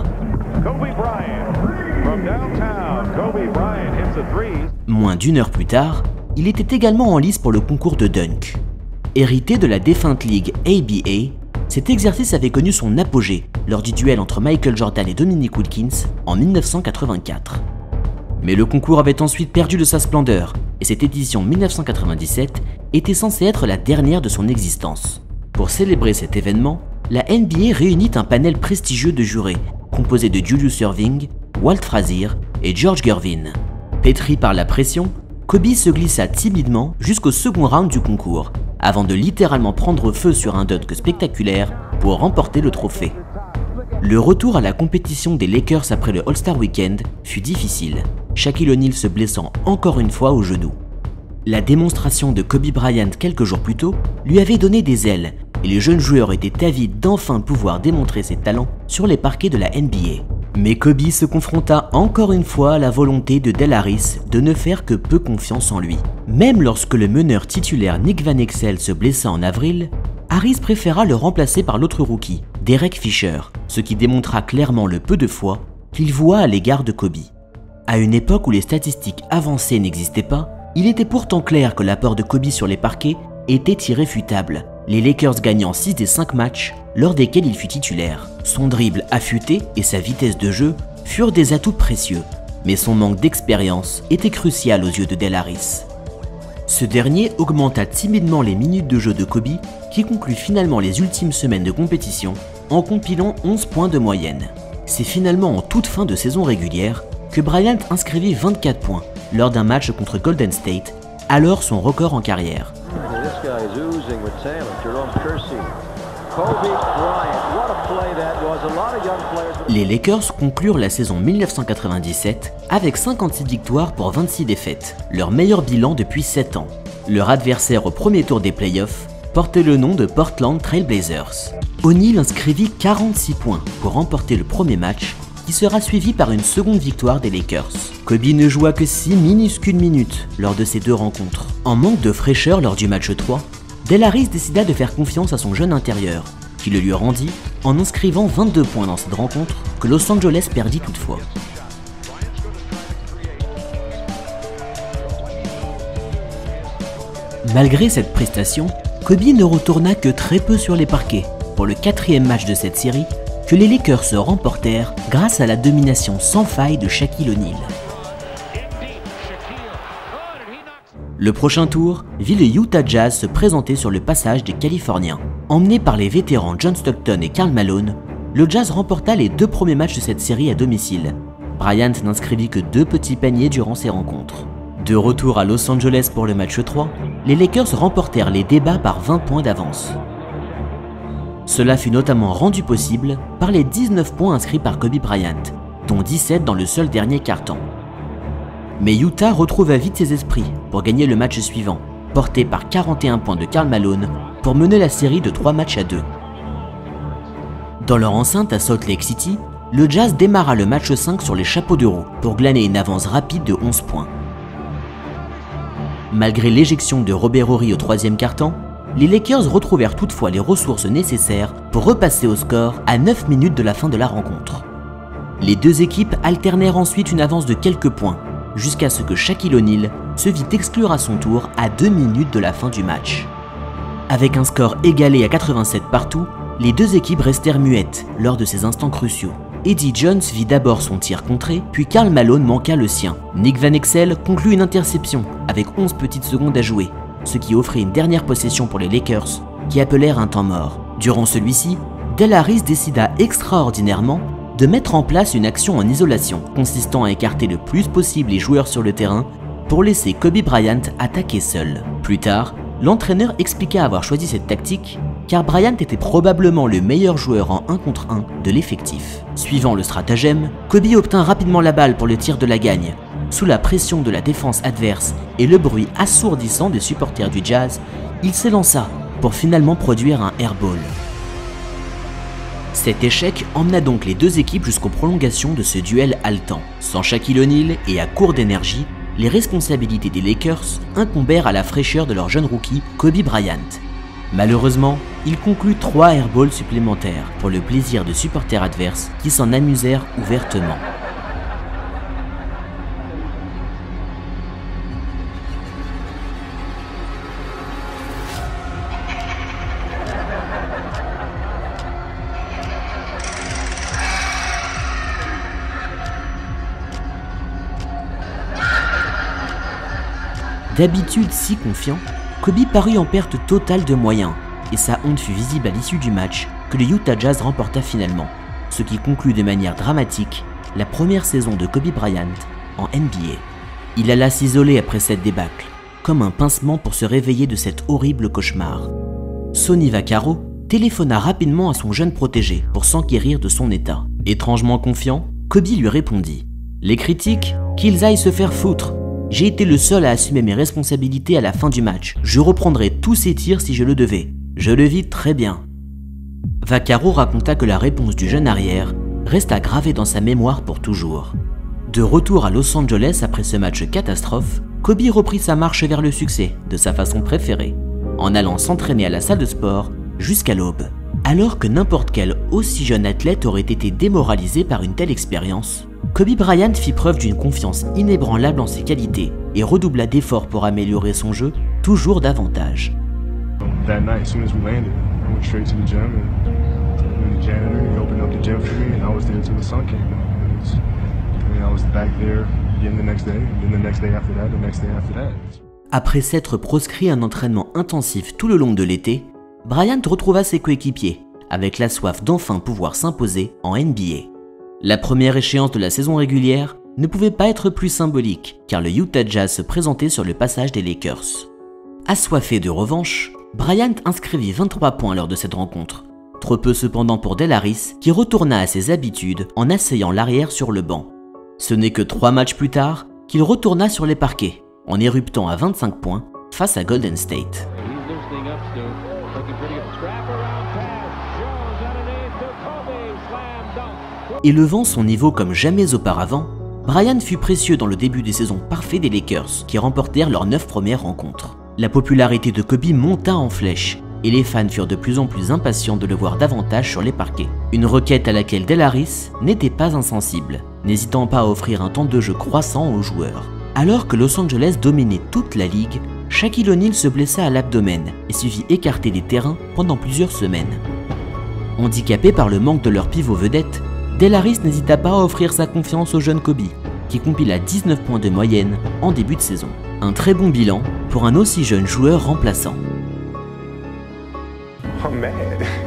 Moins d'une heure plus tard, il était également en lice pour le concours de dunk. Hérité de la défunte ligue A B A, cet exercice avait connu son apogée lors du duel entre Michael Jordan et Dominique Wilkins en mille neuf cent quatre-vingt-quatre. Mais le concours avait ensuite perdu de sa splendeur, et cette édition mille neuf cent quatre-vingt-dix-sept était censée être la dernière de son existence. Pour célébrer cet événement, la N B A réunit un panel prestigieux de jurés, composé de Julius Erving, Walt Frazier et George Gervin. Pétri par la pression, Kobe se glissa timidement jusqu'au second round du concours, avant de littéralement prendre feu sur un dunk spectaculaire pour remporter le trophée. Le retour à la compétition des Lakers après le All-Star Weekend fut difficile, Shaquille O'Neal se blessant encore une fois au genou. La démonstration de Kobe Bryant quelques jours plus tôt lui avait donné des ailes et les jeunes joueurs étaient avides d'enfin pouvoir démontrer ses talents sur les parquets de la N B A. Mais Kobe se confronta encore une fois à la volonté de Del Harris de ne faire que peu confiance en lui. Même lorsque le meneur titulaire Nick Van Exel se blessa en avril, Harris préféra le remplacer par l'autre rookie, Derek Fisher, ce qui démontra clairement le peu de foi qu'il voua à l'égard de Kobe. À une époque où les statistiques avancées n'existaient pas, il était pourtant clair que l'apport de Kobe sur les parquets était irréfutable, les Lakers gagnant six des cinq matchs lors desquels il fut titulaire. Son dribble affûté et sa vitesse de jeu furent des atouts précieux, mais son manque d'expérience était crucial aux yeux de Del Harris. Ce dernier augmenta timidement les minutes de jeu de Kobe, qui conclut finalement les ultimes semaines de compétition en compilant onze points de moyenne. C'est finalement en toute fin de saison régulière que Bryant inscrivit vingt-quatre points lors d'un match contre Golden State, alors son record en carrière. Les Lakers conclurent la saison mille neuf cent quatre-vingt-dix-sept avec cinquante-six victoires pour vingt-six défaites, leur meilleur bilan depuis sept ans. Leur adversaire au premier tour des playoffs portait le nom de Portland Trail Blazers. O'Neal inscrivit quarante-six points pour remporter le premier match, qui sera suivi par une seconde victoire des Lakers. Kobe ne joua que six minuscules minutes lors de ces deux rencontres. En manque de fraîcheur lors du match trois, Del Harris décida de faire confiance à son jeune intérieur, qui le lui rendit en inscrivant vingt-deux points dans cette rencontre que Los Angeles perdit toutefois. Malgré cette prestation, Kobe ne retourna que très peu sur les parquets pour le quatrième match de cette série que les Lakers se remportèrent grâce à la domination sans faille de Shaquille O'Neal. Le prochain tour vit le Utah Jazz se présenter sur le passage des Californiens. Emmené par les vétérans John Stockton et Karl Malone, le Jazz remporta les deux premiers matchs de cette série à domicile. Bryant n'inscrivit que deux petits paniers durant ces rencontres. De retour à Los Angeles pour le match trois, les Lakers remportèrent les débats par vingt points d'avance. Cela fut notamment rendu possible par les dix-neuf points inscrits par Kobe Bryant, dont dix-sept dans le seul dernier quart-temps. Mais Utah retrouva vite ses esprits pour gagner le match suivant, porté par quarante et un points de Karl Malone pour mener la série de trois matchs à deux. Dans leur enceinte à Salt Lake City, le Jazz démarra le match cinq sur les chapeaux de roue pour glaner une avance rapide de onze points. Malgré l'éjection de Robert Horry au troisième quart-temps, les Lakers retrouvèrent toutefois les ressources nécessaires pour repasser au score à neuf minutes de la fin de la rencontre. Les deux équipes alternèrent ensuite une avance de quelques points, jusqu'à ce que Shaquille O'Neal se vit exclure à son tour à deux minutes de la fin du match. Avec un score égalé à quatre-vingt-sept partout, les deux équipes restèrent muettes lors de ces instants cruciaux. Eddie Jones vit d'abord son tir contré, puis Karl Malone manqua le sien. Nick Van Exel conclut une interception avec onze petites secondes à jouer, ce qui offrit une dernière possession pour les Lakers, qui appelèrent un temps mort. Durant celui-ci, Del Harris décida extraordinairement de mettre en place une action en isolation, consistant à écarter le plus possible les joueurs sur le terrain pour laisser Kobe Bryant attaquer seul. Plus tard, l'entraîneur expliqua avoir choisi cette tactique car Bryant était probablement le meilleur joueur en un contre un de l'effectif. Suivant le stratagème, Kobe obtint rapidement la balle pour le tir de la gagne. Sous la pression de la défense adverse et le bruit assourdissant des supporters du Jazz, il s'élança pour finalement produire un airball. Cet échec emmena donc les deux équipes jusqu'aux prolongations de ce duel haletant. Sans Shaquille O'Neal et à court d'énergie, les responsabilités des Lakers incombèrent à la fraîcheur de leur jeune rookie Kobe Bryant. Malheureusement, il conclut trois airballs supplémentaires pour le plaisir de supporters adverses qui s'en amusèrent ouvertement. D'habitude si confiant, Kobe parut en perte totale de moyens, et sa honte fut visible à l'issue du match que le Utah Jazz remporta finalement, ce qui conclut de manière dramatique la première saison de Kobe Bryant en N B A. Il alla s'isoler après cette débâcle, comme un pincement pour se réveiller de cet horrible cauchemar. Sonny Vaccaro téléphona rapidement à son jeune protégé pour s'enquérir de son état. Étrangement confiant, Kobe lui répondit « Les critiques, qu'ils aillent se faire foutre. J'ai été le seul à assumer mes responsabilités à la fin du match. Je reprendrai tous ces tirs si je le devais. Je le vis très bien. » Vaccaro raconta que la réponse du jeune arrière resta gravée dans sa mémoire pour toujours. De retour à Los Angeles après ce match catastrophe, Kobe reprit sa marche vers le succès de sa façon préférée, en allant s'entraîner à la salle de sport jusqu'à l'aube. Alors que n'importe quel aussi jeune athlète aurait été démoralisé par une telle expérience, Kobe Bryant fit preuve d'une confiance inébranlable en ses qualités et redoubla d'efforts pour améliorer son jeu toujours davantage. That night, as soon as we landed, I went straight to the gym and the janitor, he opened up the gym for me and I was there till the sun came up. It was, I mean, I was back there again the next day, and then the next day after that, the next day after that. Après s'être proscrit un entraînement intensif tout le long de l'été, Bryant retrouva ses coéquipiers, avec la soif d'enfin pouvoir s'imposer en N B A. La première échéance de la saison régulière ne pouvait pas être plus symbolique, car le Utah Jazz se présentait sur le passage des Lakers. Assoiffé de revanche, Bryant inscrivit vingt-trois points lors de cette rencontre. Trop peu cependant pour Del Harris, qui retourna à ses habitudes en asseyant l'arrière sur le banc. Ce n'est que trois matchs plus tard qu'il retourna sur les parquets, en éruptant à vingt-cinq points face à Golden State. Élevant son niveau comme jamais auparavant, Bryant fut précieux dans le début des saisons parfait des Lakers, qui remportèrent leurs neuf premières rencontres. La popularité de Kobe monta en flèche, et les fans furent de plus en plus impatients de le voir davantage sur les parquets. Une requête à laquelle Del Harris n'était pas insensible, n'hésitant pas à offrir un temps de jeu croissant aux joueurs. Alors que Los Angeles dominait toute la ligue, Shaquille O'Neal se blessa à l'abdomen et se vit écarté des terrains pendant plusieurs semaines. Handicapé par le manque de leur pivot vedette, Del Harris n'hésita pas à offrir sa confiance au jeune Kobe, qui compila dix-neuf points de moyenne en début de saison. Un très bon bilan pour un aussi jeune joueur remplaçant. I'm mad.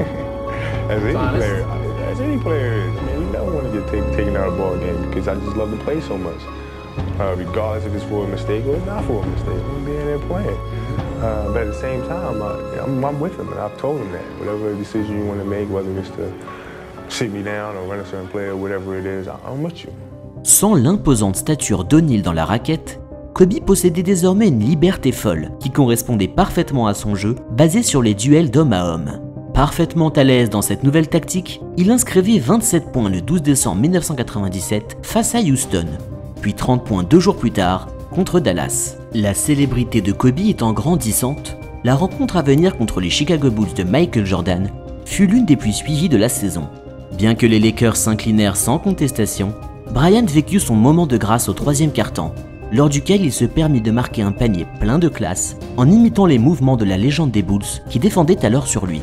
As any player, as any player, I mean, we never want to get take, taken out of the ball game because I just love to play so much. Uh, regardless if it's for a mistake or it's not for a mistake, I'm being there playing. Uh, but at the same time, I, I'm, I'm with him, and I've told him that. Whatever decision you want to make, whether it's to sit me down or run a certain play or whatever it is, I'm with you. Sans l'imposante stature d'O'Neal dans la raquette, Kobe possédait désormais une liberté folle qui correspondait parfaitement à son jeu basé sur les duels d'homme à homme. Parfaitement à l'aise dans cette nouvelle tactique, il inscrivit vingt-sept points le douze décembre mille neuf cent quatre-vingt-dix-sept face à Houston, puis trente points deux jours plus tard contre Dallas. La célébrité de Kobe étant grandissante, la rencontre à venir contre les Chicago Bulls de Michael Jordan fut l'une des plus suivies de la saison. Bien que les Lakers s'inclinèrent sans contestation, Bryant vécut son moment de grâce au troisième quart-temps, lors duquel il se permit de marquer un panier plein de classe en imitant les mouvements de la légende des Bulls qui défendait alors sur lui.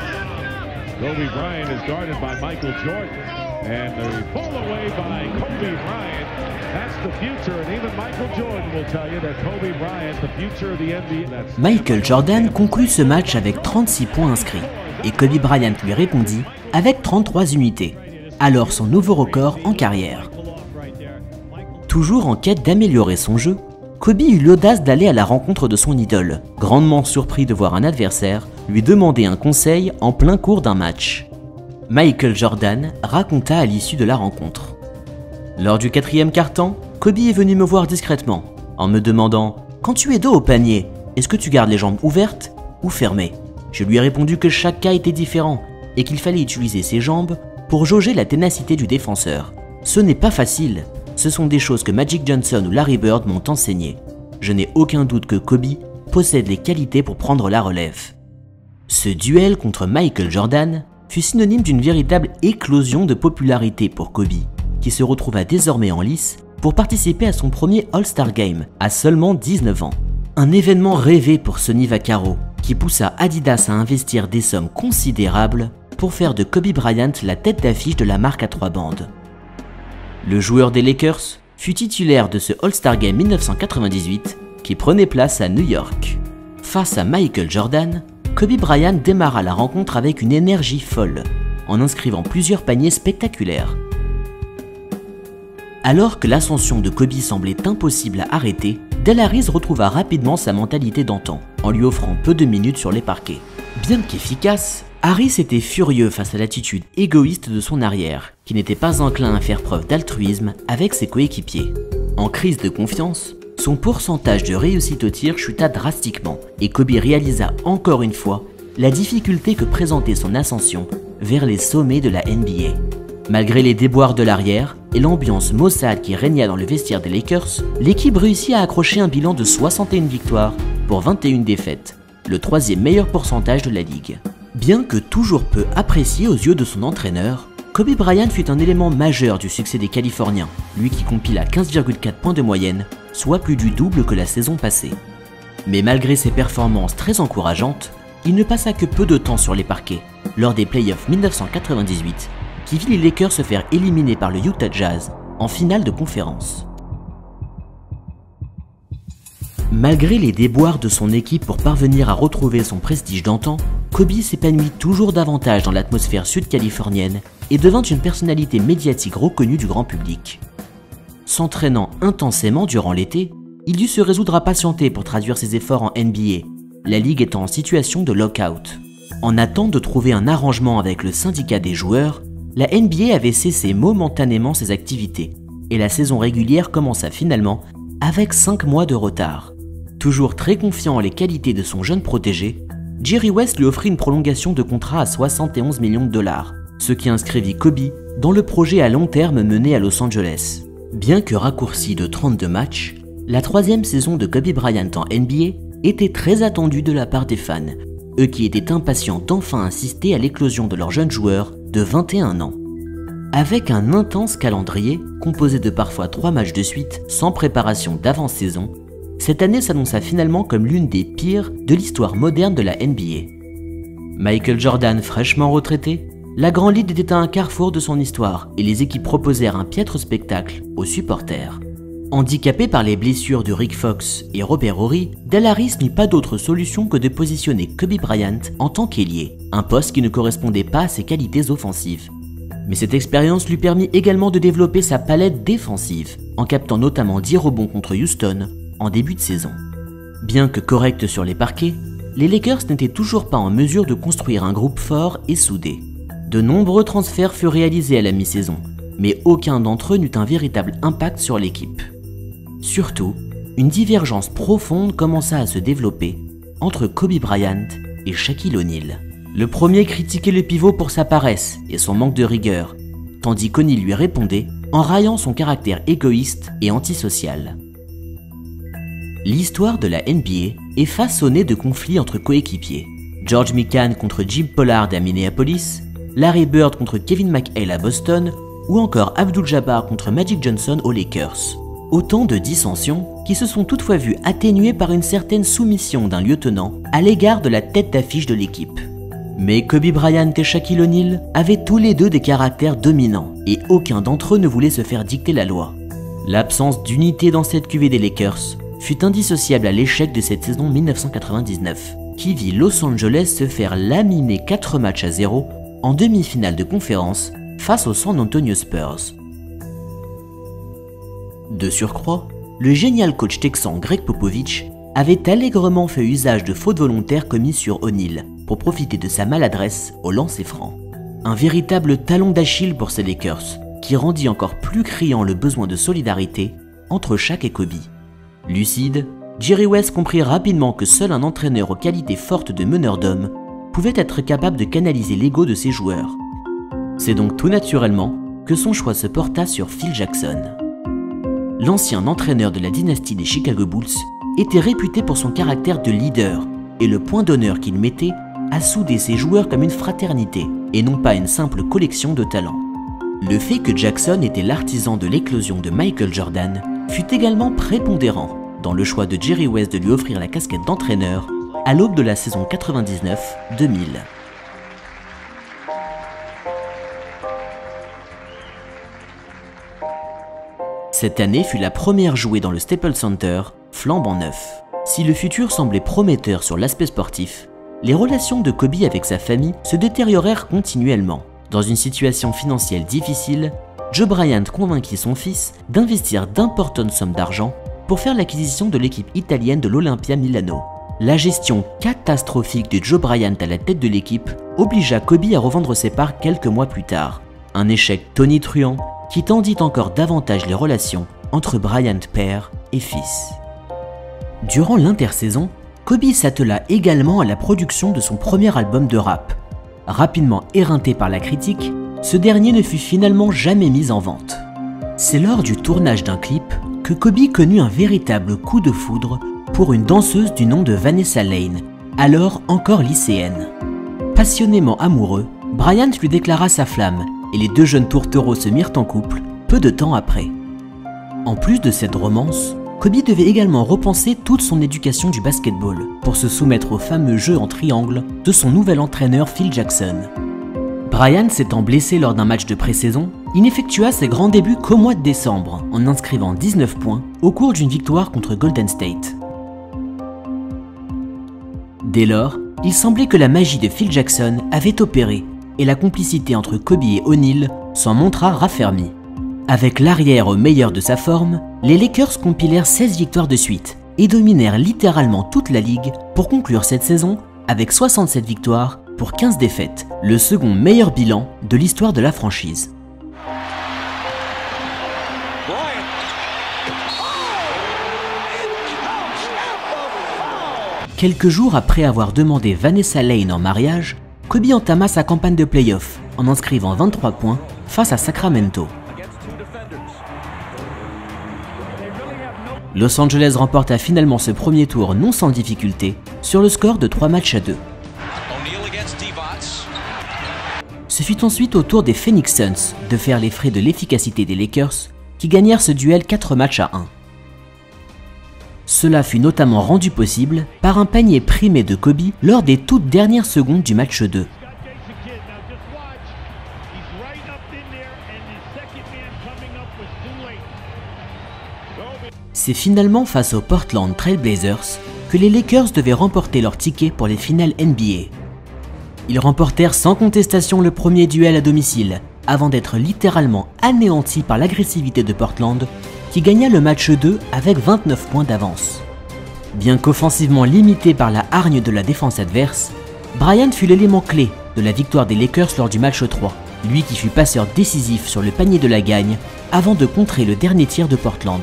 Kobe Bryant is guarded by Michael Jordan, and the pull away by Kobe Bryant. That's the future, and even Michael Jordan will tell you that Kobe Bryant, the future of the N B A. Michael Jordan conclut ce match avec trente-six points inscrits, et Kobe Bryant lui répondit avec trente-trois unités, alors son nouveau record en carrière. Toujours en quête d'améliorer son jeu, Kobe eut l'audace d'aller à la rencontre de son idole, grandement surpris de voir un adversaire lui demander un conseil en plein cours d'un match. Michael Jordan raconta à l'issue de la rencontre. Lors du quatrième quart-temps, Kobe est venu me voir discrètement, en me demandant « Quand tu es dos au panier, est-ce que tu gardes les jambes ouvertes ou fermées ?» Je lui ai répondu que chaque cas était différent et qu'il fallait utiliser ses jambes pour jauger la ténacité du défenseur. Ce n'est pas facile. Ce sont des choses que Magic Johnson ou Larry Bird m'ont enseigné. Je n'ai aucun doute que Kobe possède les qualités pour prendre la relève. Ce duel contre Michael Jordan fut synonyme d'une véritable éclosion de popularité pour Kobe, qui se retrouva désormais en lice pour participer à son premier All-Star Game à seulement dix-neuf ans. Un événement rêvé pour Sonny Vaccaro, qui poussa Adidas à investir des sommes considérables pour faire de Kobe Bryant la tête d'affiche de la marque à trois bandes. Le joueur des Lakers fut titulaire de ce All-Star Game mille neuf cent quatre-vingt-dix-huit qui prenait place à New York. Face à Michael Jordan, Kobe Bryant démarra la rencontre avec une énergie folle, en inscrivant plusieurs paniers spectaculaires. Alors que l'ascension de Kobe semblait impossible à arrêter, Del Harris retrouva rapidement sa mentalité d'antan, en lui offrant peu de minutes sur les parquets. Bien qu'efficace, Harris était furieux face à l'attitude égoïste de son arrière, qui n'était pas enclin à faire preuve d'altruisme avec ses coéquipiers. En crise de confiance, son pourcentage de réussite au tir chuta drastiquement et Kobe réalisa encore une fois la difficulté que présentait son ascension vers les sommets de la N B A. Malgré les déboires de l'arrière et l'ambiance maussade qui régna dans le vestiaire des Lakers, l'équipe réussit à accrocher un bilan de soixante et une victoires pour vingt et une défaites, le troisième meilleur pourcentage de la ligue. Bien que toujours peu apprécié aux yeux de son entraîneur, Kobe Bryant fut un élément majeur du succès des Californiens, lui qui compila quinze virgule quatre points de moyenne, soit plus du double que la saison passée. Mais malgré ses performances très encourageantes, il ne passa que peu de temps sur les parquets, lors des playoffs mille neuf cent quatre-vingt-dix-huit, qui vit les Lakers se faire éliminer par le Utah Jazz en finale de conférence. Malgré les déboires de son équipe pour parvenir à retrouver son prestige d'antan, Kobe s'épanouit toujours davantage dans l'atmosphère sud-californienne et devint une personnalité médiatique reconnue du grand public. S'entraînant intensément durant l'été, il dut se résoudre à patienter pour traduire ses efforts en N B A, la ligue étant en situation de lockout. En attente de trouver un arrangement avec le syndicat des joueurs, la N B A avait cessé momentanément ses activités et la saison régulière commença finalement avec cinq mois de retard. Toujours très confiant en les qualités de son jeune protégé, Jerry West lui offrit une prolongation de contrat à soixante et onze millions de dollars, ce qui inscrivit Kobe dans le projet à long terme mené à Los Angeles. Bien que raccourci de trente-deux matchs, la troisième saison de Kobe Bryant en N B A était très attendue de la part des fans, eux qui étaient impatients d'enfin assister à l'éclosion de leur jeune joueur de vingt et un ans. Avec un intense calendrier, composé de parfois trois matchs de suite sans préparation d'avant-saison, cette année s'annonça finalement comme l'une des pires de l'histoire moderne de la N B A. Michael Jordan fraîchement retraité, la Grand Ligue était à un carrefour de son histoire et les équipes proposèrent un piètre spectacle aux supporters. Handicapé par les blessures de Rick Fox et Robert Horry, Del Harris n'eut pas d'autre solution que de positionner Kobe Bryant en tant qu'ailier, un poste qui ne correspondait pas à ses qualités offensives. Mais cette expérience lui permit également de développer sa palette défensive, en captant notamment dix rebonds contre Houston en début de saison. Bien que corrects sur les parquets, les Lakers n'étaient toujours pas en mesure de construire un groupe fort et soudé. De nombreux transferts furent réalisés à la mi-saison, mais aucun d'entre eux n'eut un véritable impact sur l'équipe. Surtout, une divergence profonde commença à se développer entre Kobe Bryant et Shaquille O'Neal. Le premier critiquait le pivot pour sa paresse et son manque de rigueur, tandis qu'O'Neal lui répondait en raillant son caractère égoïste et antisocial. L'histoire de la N B A est façonnée de conflits entre coéquipiers. George Mikan contre Jim Pollard à Minneapolis, Larry Bird contre Kevin McHale à Boston, ou encore Abdul-Jabbar contre Magic Johnson aux Lakers. Autant de dissensions qui se sont toutefois vues atténuées par une certaine soumission d'un lieutenant à l'égard de la tête d'affiche de l'équipe. Mais Kobe Bryant et Shaquille O'Neal avaient tous les deux des caractères dominants et aucun d'entre eux ne voulait se faire dicter la loi. L'absence d'unité dans cette cuvée des Lakers fut indissociable à l'échec de cette saison mille neuf cent quatre-vingt-dix-neuf, qui vit Los Angeles se faire laminer quatre matchs à zéro en demi-finale de conférence face aux San Antonio Spurs. De surcroît, le génial coach texan Greg Popovich avait allègrement fait usage de fautes volontaires commises sur O'Neal pour profiter de sa maladresse au lancer franc. Un véritable talon d'Achille pour ces Lakers, qui rendit encore plus criant le besoin de solidarité entre Shaq et Kobe. Lucide, Jerry West comprit rapidement que seul un entraîneur aux qualités fortes de meneur d'hommes pouvait être capable de canaliser l'ego de ses joueurs. C'est donc tout naturellement que son choix se porta sur Phil Jackson. L'ancien entraîneur de la dynastie des Chicago Bulls était réputé pour son caractère de leader et le point d'honneur qu'il mettait à souder ses joueurs comme une fraternité et non pas une simple collection de talents. Le fait que Jackson était l'artisan de l'éclosion de Michael Jordan fut également prépondérant dans le choix de Jerry West de lui offrir la casquette d'entraîneur à l'aube de la saison quatre-vingt-dix-neuf deux mille. Cette année fut la première jouée dans le Staples Center flambant neuf. Si le futur semblait prometteur sur l'aspect sportif, les relations de Kobe avec sa famille se détériorèrent continuellement. Dans une situation financière difficile, Joe Bryant convainquit son fils d'investir d'importantes sommes d'argent pour faire l'acquisition de l'équipe italienne de l'Olympia Milano. La gestion catastrophique de Joe Bryant à la tête de l'équipe obligea Kobe à revendre ses parts quelques mois plus tard. Un échec tonitruant qui tendit encore davantage les relations entre Bryant père et fils. Durant l'intersaison, Kobe s'attela également à la production de son premier album de rap. Rapidement éreinté par la critique, ce dernier ne fut finalement jamais mis en vente. C'est lors du tournage d'un clip que Kobe connut un véritable coup de foudre pour une danseuse du nom de Vanessa Lane, alors encore lycéenne. Passionnément amoureux, Bryant lui déclara sa flamme et les deux jeunes tourtereaux se mirent en couple peu de temps après. En plus de cette romance, Kobe devait également repenser toute son éducation du basketball pour se soumettre au fameux jeu en triangle de son nouvel entraîneur Phil Jackson. Bryant s'étant blessé lors d'un match de pré-saison, il n'effectua ses grands débuts qu'au mois de décembre en inscrivant dix-neuf points au cours d'une victoire contre Golden State. Dès lors, il semblait que la magie de Phil Jackson avait opéré et la complicité entre Kobe et O'Neal s'en montra raffermie. Avec l'arrière au meilleur de sa forme, les Lakers compilèrent seize victoires de suite et dominèrent littéralement toute la ligue pour conclure cette saison avec soixante-sept victoires pour quinze défaites, le second meilleur bilan de l'histoire de la franchise. Quelques jours après avoir demandé Vanessa Lane en mariage, Kobe entama sa campagne de play-off en inscrivant vingt-trois points face à Sacramento. Los Angeles remporta finalement ce premier tour non sans difficulté sur le score de trois matchs à deux. Ce fut ensuite au tour des Phoenix Suns de faire les frais de l'efficacité des Lakers qui gagnèrent ce duel quatre matchs à un. Cela fut notamment rendu possible par un panier primé de Kobe lors des toutes dernières secondes du match deux. C'est finalement face aux Portland Trail Blazers que les Lakers devaient remporter leur ticket pour les finales N B A. Ils remportèrent sans contestation le premier duel à domicile, avant d'être littéralement anéantis par l'agressivité de Portland, qui gagna le match deux avec vingt-neuf points d'avance. Bien qu'offensivement limité par la hargne de la défense adverse, Bryant fut l'élément clé de la victoire des Lakers lors du match trois, lui qui fut passeur décisif sur le panier de la gagne avant de contrer le dernier tir de Portland.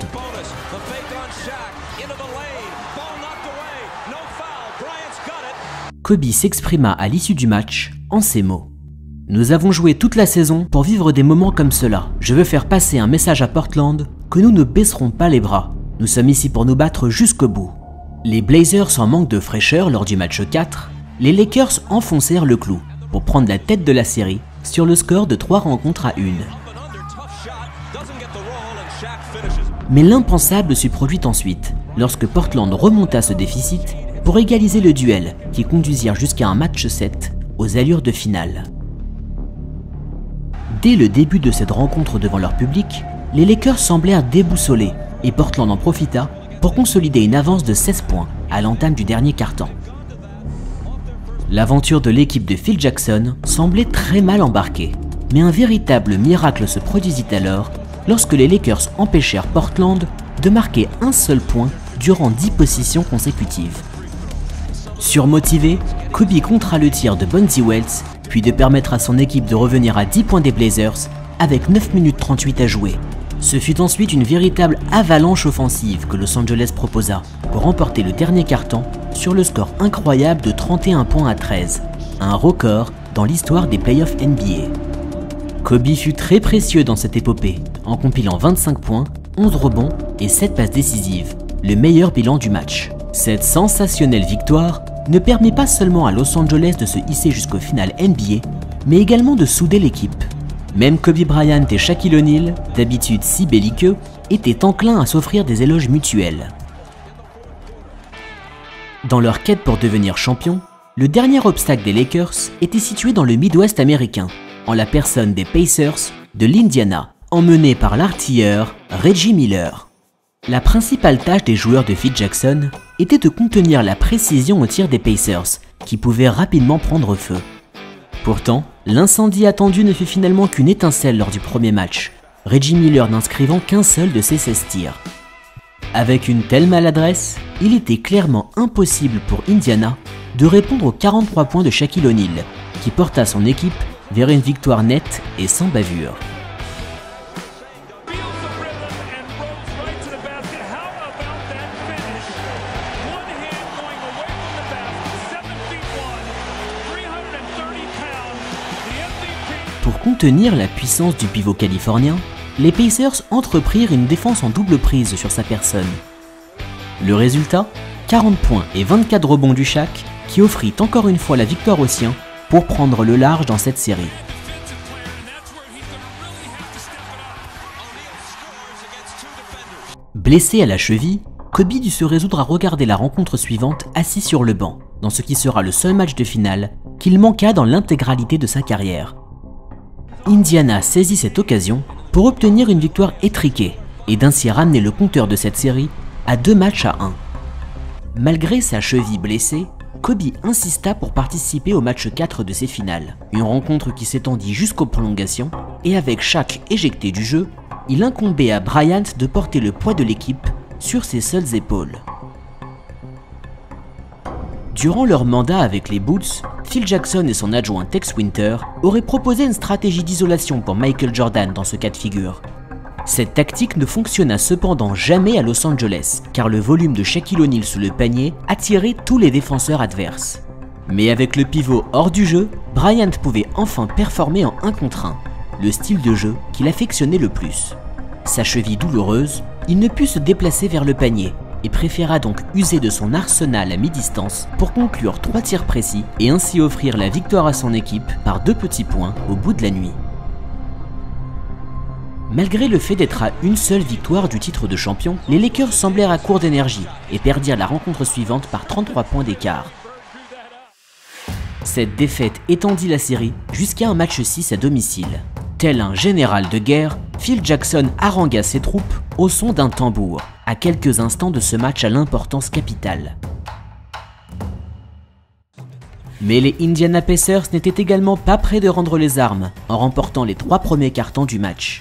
Kobe s'exprima à l'issue du match en ces mots. « Nous avons joué toute la saison pour vivre des moments comme cela. Je veux faire passer un message à Portland que nous ne baisserons pas les bras. Nous sommes ici pour nous battre jusqu'au bout. » Les Blazers en manque de fraîcheur lors du match quatre, les Lakers enfoncèrent le clou pour prendre la tête de la série sur le score de trois rencontres à une. Mais l'impensable se produit ensuite, lorsque Portland remonta ce déficit pour égaliser le duel qui conduisirent jusqu'à un match sept aux allures de finale. Dès le début de cette rencontre devant leur public, les Lakers semblèrent déboussolés et Portland en profita pour consolider une avance de seize points à l'entame du dernier quart-temps. L'aventure de l'équipe de Phil Jackson semblait très mal embarquée, mais un véritable miracle se produisit alors lorsque les Lakers empêchèrent Portland de marquer un seul point durant dix possessions consécutives. Surmotivé, Kobe contra le tir de Bonzi Wells, puis de permettre à son équipe de revenir à dix points des Blazers avec neuf minutes trente-huit à jouer. Ce fut ensuite une véritable avalanche offensive que Los Angeles proposa pour remporter le dernier quart-temps sur le score incroyable de trente et un points à treize, un record dans l'histoire des playoffs N B A. Kobe fut très précieux dans cette épopée, en compilant vingt-cinq points, onze rebonds et sept passes décisives, le meilleur bilan du match. Cette sensationnelle victoire ne permet pas seulement à Los Angeles de se hisser jusqu'au final N B A, mais également de souder l'équipe. Même Kobe Bryant et Shaquille O'Neal, d'habitude si belliqueux, étaient enclins à s'offrir des éloges mutuels. Dans leur quête pour devenir champion, le dernier obstacle des Lakers était situé dans le Midwest américain, en la personne des Pacers de l'Indiana, emmenés par l'artilleur Reggie Miller. La principale tâche des joueurs de Phil Jackson était de contenir la précision au tir des Pacers, qui pouvaient rapidement prendre feu. Pourtant, l'incendie attendu ne fut finalement qu'une étincelle lors du premier match, Reggie Miller n'inscrivant qu'un seul de ses seize tirs. Avec une telle maladresse, il était clairement impossible pour Indiana de répondre aux quarante-trois points de Shaquille O'Neal, qui porta son équipe vers une victoire nette et sans bavure. Pour contenir la puissance du pivot californien, les Pacers entreprirent une défense en double prise sur sa personne. Le résultat, quarante points et vingt-quatre rebonds du Shaq, qui offrit encore une fois la victoire aux siens pour prendre le large dans cette série. Blessé à la cheville, Kobe dut se résoudre à regarder la rencontre suivante assis sur le banc, dans ce qui sera le seul match de finale qu'il manqua dans l'intégralité de sa carrière. Indiana saisit cette occasion pour obtenir une victoire étriquée et d'ainsi ramener le compteur de cette série à deux matchs à un. Malgré sa cheville blessée, Kobe insista pour participer au match quatre de ces finales, une rencontre qui s'étendit jusqu'aux prolongations, et avec Shaq éjecté du jeu, il incombait à Bryant de porter le poids de l'équipe sur ses seules épaules. Durant leur mandat avec les Bulls, Phil Jackson et son adjoint Tex Winter auraient proposé une stratégie d'isolation pour Michael Jordan dans ce cas de figure. Cette tactique ne fonctionna cependant jamais à Los Angeles, car le volume de Shaquille O'Neal sous le panier attirait tous les défenseurs adverses. Mais avec le pivot hors du jeu, Bryant pouvait enfin performer en un contre un, le style de jeu qu'il affectionnait le plus. Sa cheville douloureuse, il ne put se déplacer vers le panier, et préféra donc user de son arsenal à mi-distance pour conclure trois tirs précis et ainsi offrir la victoire à son équipe par deux petits points au bout de la nuit. Malgré le fait d'être à une seule victoire du titre de champion, les Lakers semblèrent à court d'énergie et perdirent la rencontre suivante par trente-trois points d'écart. Cette défaite étendit la série jusqu'à un match six à domicile. Tel un général de guerre, Phil Jackson harangua ses troupes au son d'un tambour, à quelques instants de ce match à l'importance capitale. Mais les Indiana Pacers n'étaient également pas prêts de rendre les armes en remportant les trois premiers cartons du match.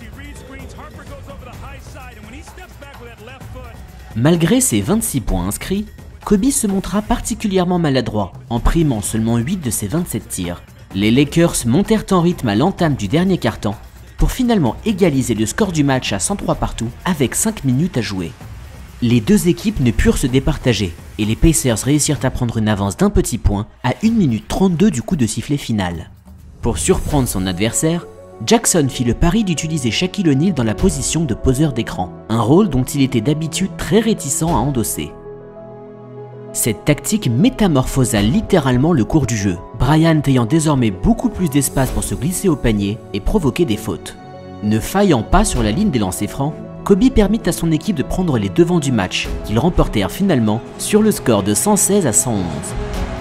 Malgré ses vingt-six points inscrits, Kobe se montra particulièrement maladroit en primant seulement huit de ses vingt-sept tirs. Les Lakers montèrent en rythme à l'entame du dernier quart-temps pour finalement égaliser le score du match à cent trois partout avec cinq minutes à jouer. Les deux équipes ne purent se départager et les Pacers réussirent à prendre une avance d'un petit point à une minute trente-deux du coup de sifflet final. Pour surprendre son adversaire, Jackson fit le pari d'utiliser Shaquille O'Neal dans la position de poseur d'écran, un rôle dont il était d'habitude très réticent à endosser. Cette tactique métamorphosa littéralement le cours du jeu, Bryant ayant désormais beaucoup plus d'espace pour se glisser au panier et provoquer des fautes. Ne faillant pas sur la ligne des lancers francs, Kobe permit à son équipe de prendre les devants du match, qu'ils remportèrent finalement sur le score de cent seize à cent onze.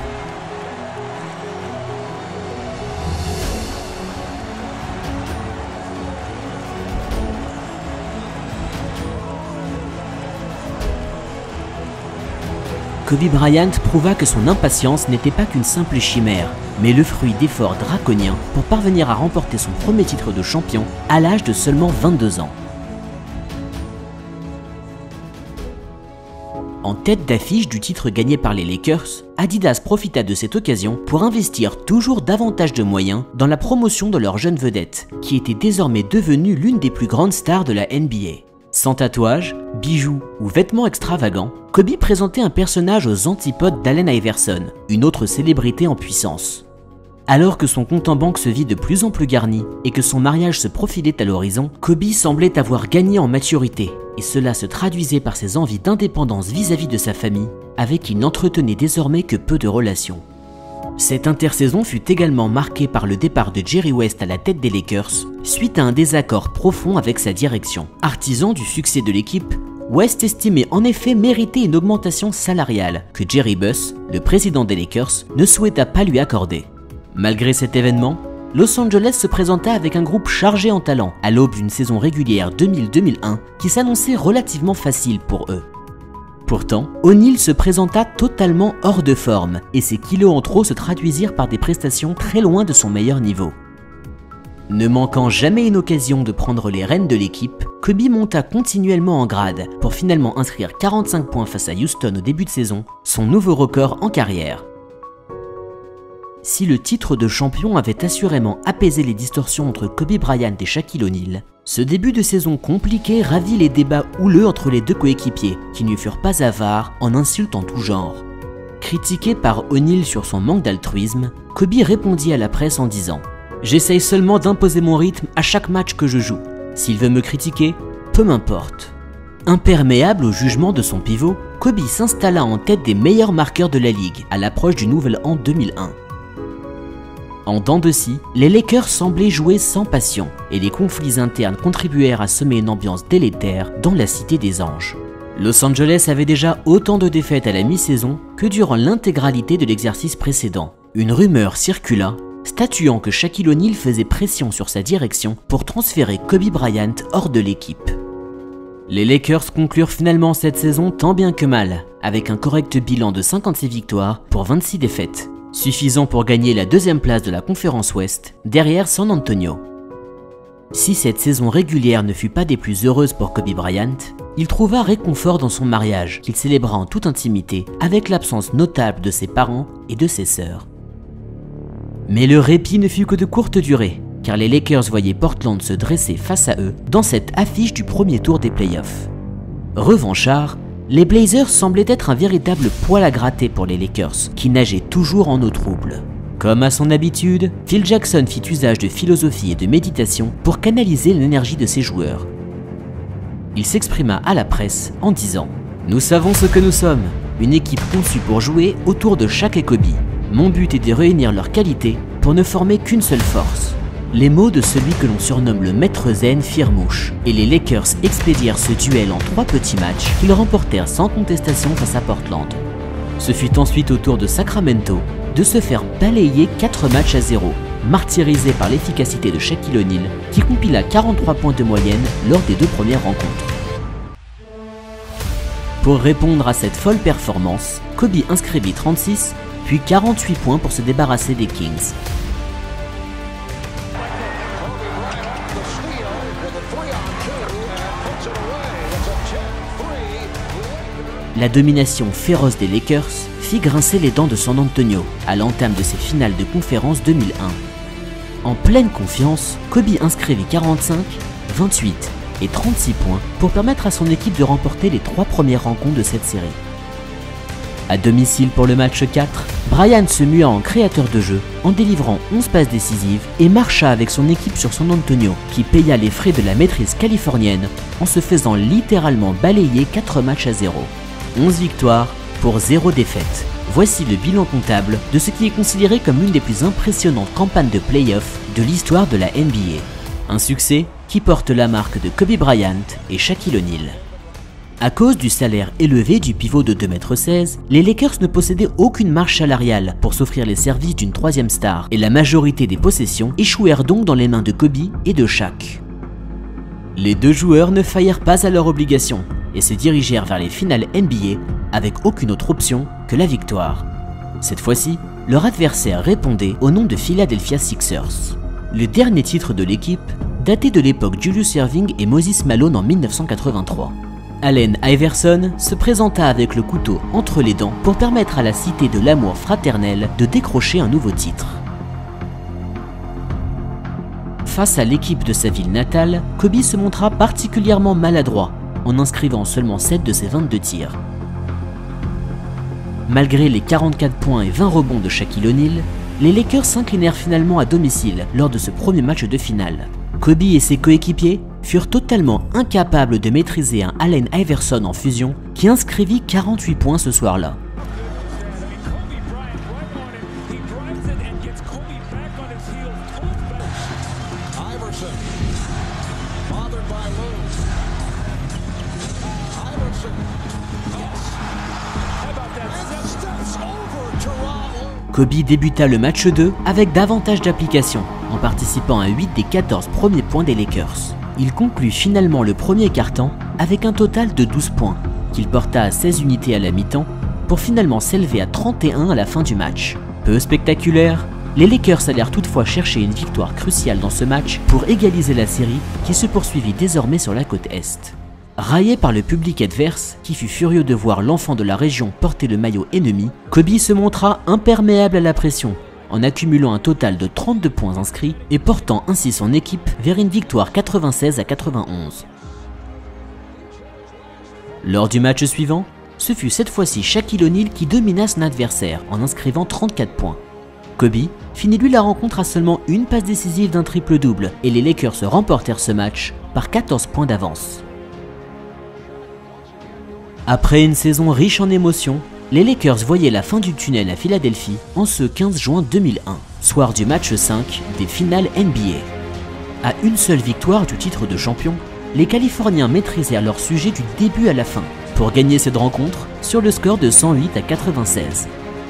Kobe Bryant prouva que son impatience n'était pas qu'une simple chimère, mais le fruit d'efforts draconiens pour parvenir à remporter son premier titre de champion à l'âge de seulement vingt-deux ans. En tête d'affiche du titre gagné par les Lakers, Adidas profita de cette occasion pour investir toujours davantage de moyens dans la promotion de leur jeune vedette, qui était désormais devenue l'une des plus grandes stars de la N B A. Sans tatouages, bijoux ou vêtements extravagants, Kobe présentait un personnage aux antipodes d'Allen Iverson, une autre célébrité en puissance. Alors que son compte en banque se vit de plus en plus garni et que son mariage se profilait à l'horizon, Kobe semblait avoir gagné en maturité, et cela se traduisait par ses envies d'indépendance vis-à-vis de sa famille, avec qui il n'entretenait désormais que peu de relations. Cette intersaison fut également marquée par le départ de Jerry West à la tête des Lakers, suite à un désaccord profond avec sa direction. Artisan du succès de l'équipe, West estimait en effet mériter une augmentation salariale que Jerry Buss, le président des Lakers, ne souhaita pas lui accorder. Malgré cet événement, Los Angeles se présenta avec un groupe chargé en talent à l'aube d'une saison régulière deux mille deux mille un qui s'annonçait relativement facile pour eux. Pourtant, O'Neal se présenta totalement hors de forme et ses kilos en trop se traduisirent par des prestations très loin de son meilleur niveau. Ne manquant jamais une occasion de prendre les rênes de l'équipe, Kobe monta continuellement en grade pour finalement inscrire quarante-cinq points face à Houston au début de saison, son nouveau record en carrière. Si le titre de champion avait assurément apaisé les distorsions entre Kobe Bryant et Shaquille O'Neal, ce début de saison compliqué ravit les débats houleux entre les deux coéquipiers, qui ne furent pas avares en insultes en tout genre. Critiqué par O'Neal sur son manque d'altruisme, Kobe répondit à la presse en disant « J'essaye seulement d'imposer mon rythme à chaque match que je joue. S'il veut me critiquer, peu m'importe. » Imperméable au jugement de son pivot, Kobe s'installa en tête des meilleurs marqueurs de la ligue à l'approche du Nouvel An deux mille un. En dents de scie, les Lakers semblaient jouer sans passion et les conflits internes contribuèrent à semer une ambiance délétère dans la Cité des Anges. Los Angeles avait déjà autant de défaites à la mi-saison que durant l'intégralité de l'exercice précédent. Une rumeur circula, statuant que Shaquille O'Neal faisait pression sur sa direction pour transférer Kobe Bryant hors de l'équipe. Les Lakers conclurent finalement cette saison tant bien que mal, avec un correct bilan de cinquante-six victoires pour vingt-six défaites. Suffisant pour gagner la deuxième place de la conférence Ouest, derrière San Antonio. Si cette saison régulière ne fut pas des plus heureuses pour Kobe Bryant, il trouva réconfort dans son mariage qu'il célébra en toute intimité avec l'absence notable de ses parents et de ses sœurs. Mais le répit ne fut que de courte durée, car les Lakers voyaient Portland se dresser face à eux dans cette affiche du premier tour des playoffs. Revanchards, les Blazers semblaient être un véritable poil à gratter pour les Lakers, qui nageaient toujours en eau trouble. Comme à son habitude, Phil Jackson fit usage de philosophie et de méditation pour canaliser l'énergie de ses joueurs. Il s'exprima à la presse en disant « Nous savons ce que nous sommes, une équipe conçue pour jouer autour de Shaq et Kobe. Mon but est de réunir leurs qualités pour ne former qu'une seule force. » Les mots de celui que l'on surnomme le maître zen firent mouche, et les Lakers expédièrent ce duel en trois petits matchs qu'ils remportèrent sans contestation face à Portland. Ce fut ensuite au tour de Sacramento de se faire balayer quatre matchs à zéro, martyrisé par l'efficacité de Shaquille O'Neal qui compila quarante-trois points de moyenne lors des deux premières rencontres. Pour répondre à cette folle performance, Kobe inscrivit trente-six, puis quarante-huit points pour se débarrasser des Kings. La domination féroce des Lakers fit grincer les dents de San Antonio à l'entame de ses finales de conférence deux mille un. En pleine confiance, Kobe inscrivit quarante-cinq, vingt-huit et trente-six points pour permettre à son équipe de remporter les trois premières rencontres de cette série. À domicile pour le match quatre, Bryant se mua en créateur de jeu en délivrant onze passes décisives et marcha avec son équipe sur San Antonio qui paya les frais de la maîtrise californienne en se faisant littéralement balayer quatre matchs à zéro. onze victoires pour zéro défaite. Voici le bilan comptable de ce qui est considéré comme l'une des plus impressionnantes campagnes de play-off de l'histoire de la N B A. Un succès qui porte la marque de Kobe Bryant et Shaquille O'Neal. À cause du salaire élevé du pivot de deux mètres seize, les Lakers ne possédaient aucune marge salariale pour s'offrir les services d'une troisième star et la majorité des possessions échouèrent donc dans les mains de Kobe et de Shaq. Les deux joueurs ne faillirent pas à leur obligation et se dirigèrent vers les finales N B A avec aucune autre option que la victoire. Cette fois-ci, leur adversaire répondait au nom de Philadelphia Sixers. Le dernier titre de l'équipe datait de l'époque Julius Erving et Moses Malone en mille neuf cent quatre-vingt-trois. Allen Iverson se présenta avec le couteau entre les dents pour permettre à la cité de l'amour fraternel de décrocher un nouveau titre. Face à l'équipe de sa ville natale, Kobe se montra particulièrement maladroit en inscrivant seulement sept de ses vingt-deux tirs. Malgré les quarante-quatre points et vingt rebonds de Shaquille O'Neal, les Lakers s'inclinèrent finalement à domicile lors de ce premier match de finale. Kobe et ses coéquipiers furent totalement incapables de maîtriser un Allen Iverson en fusion qui inscrivit quarante-huit points ce soir-là. Kobe débuta le match deux avec davantage d'application, en participant à huit des quatorze premiers points des Lakers. Il conclut finalement le premier quart-temps avec un total de douze points, qu'il porta à seize unités à la mi-temps, pour finalement s'élever à trente et un à la fin du match. Peu spectaculaire, les Lakers allèrent toutefois chercher une victoire cruciale dans ce match pour égaliser la série qui se poursuivit désormais sur la côte Est. Raillé par le public adverse, qui fut furieux de voir l'enfant de la région porter le maillot ennemi, Kobe se montra imperméable à la pression, en accumulant un total de trente-deux points inscrits et portant ainsi son équipe vers une victoire quatre-vingt-seize à quatre-vingt-onze. Lors du match suivant, ce fut cette fois-ci Shaquille O'Neal qui domina son adversaire en inscrivant trente-quatre points. Kobe finit lui la rencontre à seulement une passe décisive d'un triple-double et les Lakers remportèrent ce match par quatorze points d'avance. Après une saison riche en émotions, les Lakers voyaient la fin du tunnel à Philadelphie en ce quinze juin deux mille un, soir du match cinq des finales N B A. À une seule victoire du titre de champion, les Californiens maîtrisèrent leur sujet du début à la fin pour gagner cette rencontre sur le score de cent huit à quatre-vingt-seize.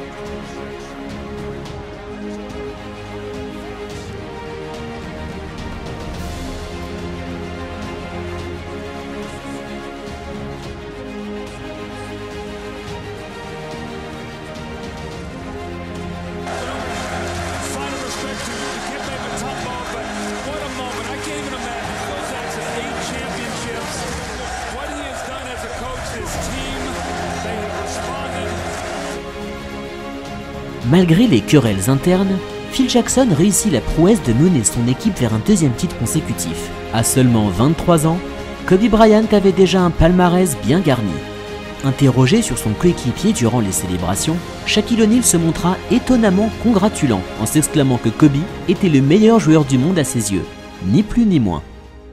Malgré les querelles internes, Phil Jackson réussit la prouesse de mener son équipe vers un deuxième titre consécutif. À seulement vingt-trois ans, Kobe Bryant avait déjà un palmarès bien garni. Interrogé sur son coéquipier durant les célébrations, Shaquille O'Neal se montra étonnamment congratulant en s'exclamant que Kobe était le meilleur joueur du monde à ses yeux, ni plus ni moins.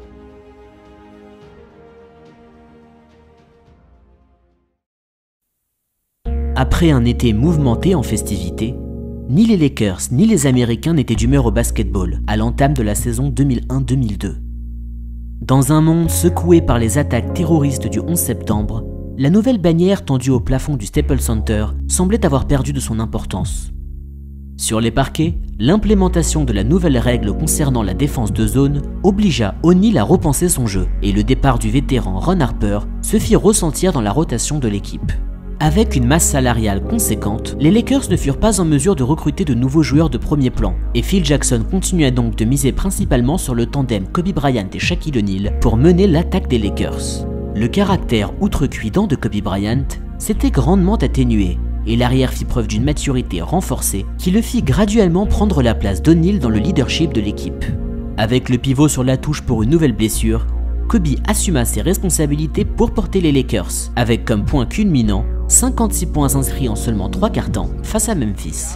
Après un été mouvementé en festivités, ni les Lakers ni les Américains n'étaient d'humeur au basketball à l'entame de la saison deux mille un deux mille deux. Dans un monde secoué par les attaques terroristes du onze septembre, la nouvelle bannière tendue au plafond du Staples Center semblait avoir perdu de son importance. Sur les parquets, l'implémentation de la nouvelle règle concernant la défense de zone obligea O'Neal à repenser son jeu et le départ du vétéran Ron Harper se fit ressentir dans la rotation de l'équipe. Avec une masse salariale conséquente, les Lakers ne furent pas en mesure de recruter de nouveaux joueurs de premier plan, et Phil Jackson continua donc de miser principalement sur le tandem Kobe Bryant et Shaquille O'Neal pour mener l'attaque des Lakers. Le caractère outrecuidant de Kobe Bryant s'était grandement atténué, et l'arrière fit preuve d'une maturité renforcée qui le fit graduellement prendre la place d'O'Neal dans le leadership de l'équipe. Avec le pivot sur la touche pour une nouvelle blessure, Kobe assuma ses responsabilités pour porter les Lakers, avec comme point culminant cinquante-six points inscrits en seulement trois quarts-temps face à Memphis.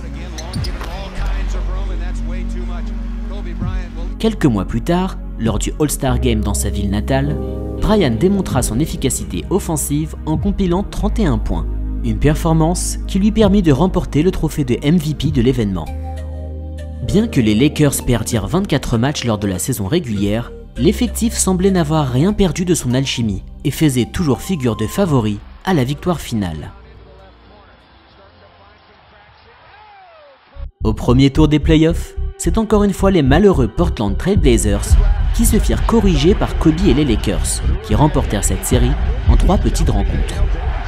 Quelques mois plus tard, lors du All-Star Game dans sa ville natale, Bryant démontra son efficacité offensive en compilant trente et un points, une performance qui lui permit de remporter le trophée de M V P de l'événement. Bien que les Lakers perdirent vingt-quatre matchs lors de la saison régulière, l'effectif semblait n'avoir rien perdu de son alchimie et faisait toujours figure de favori à la victoire finale. Au premier tour des playoffs, c'est encore une fois les malheureux Portland Trail Blazers qui se firent corriger par Kobe et les Lakers, qui remportèrent cette série en trois petites rencontres.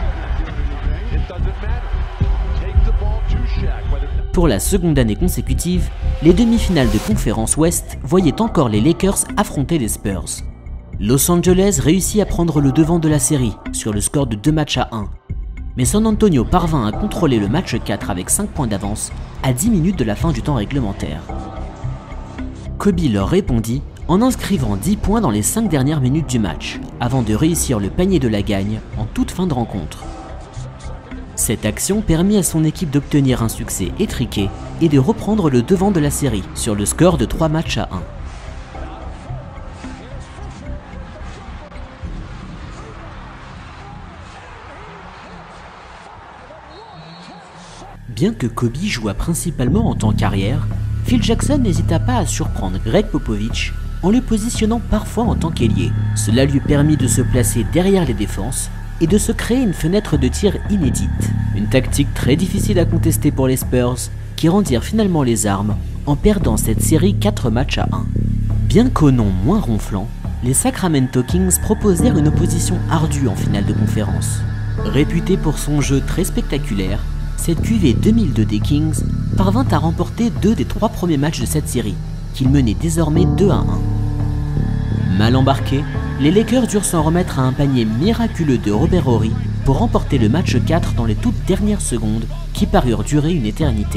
Pour la seconde année consécutive, les demi-finales de conférence Ouest voyaient encore les Lakers affronter les Spurs. Los Angeles réussit à prendre le devant de la série sur le score de deux matchs à un. Mais San Antonio parvint à contrôler le match quatre avec cinq points d'avance à dix minutes de la fin du temps réglementaire. Kobe leur répondit en inscrivant dix points dans les cinq dernières minutes du match, avant de réussir le panier de la gagne en toute fin de rencontre. Cette action permit à son équipe d'obtenir un succès étriqué et de reprendre le devant de la série sur le score de trois matchs à un. Bien que Kobe joua principalement en tant qu'arrière, Phil Jackson n'hésita pas à surprendre Greg Popovich en le positionnant parfois en tant qu'ailier. Cela lui permit de se placer derrière les défenses et de se créer une fenêtre de tir inédite. Une tactique très difficile à contester pour les Spurs, qui rendirent finalement les armes en perdant cette série quatre matchs à un. Bien qu'au nom moins ronflant, les Sacramento Kings proposèrent une opposition ardue en finale de conférence. Réputée pour son jeu très spectaculaire, cette Q V deux mille deux des Kings parvint à remporter deux des trois premiers matchs de cette série, qu'ils menaient désormais deux à un. Mal embarqués, les Lakers durent s'en remettre à un panier miraculeux de Robert Horry pour remporter le match quatre dans les toutes dernières secondes qui parurent durer une éternité.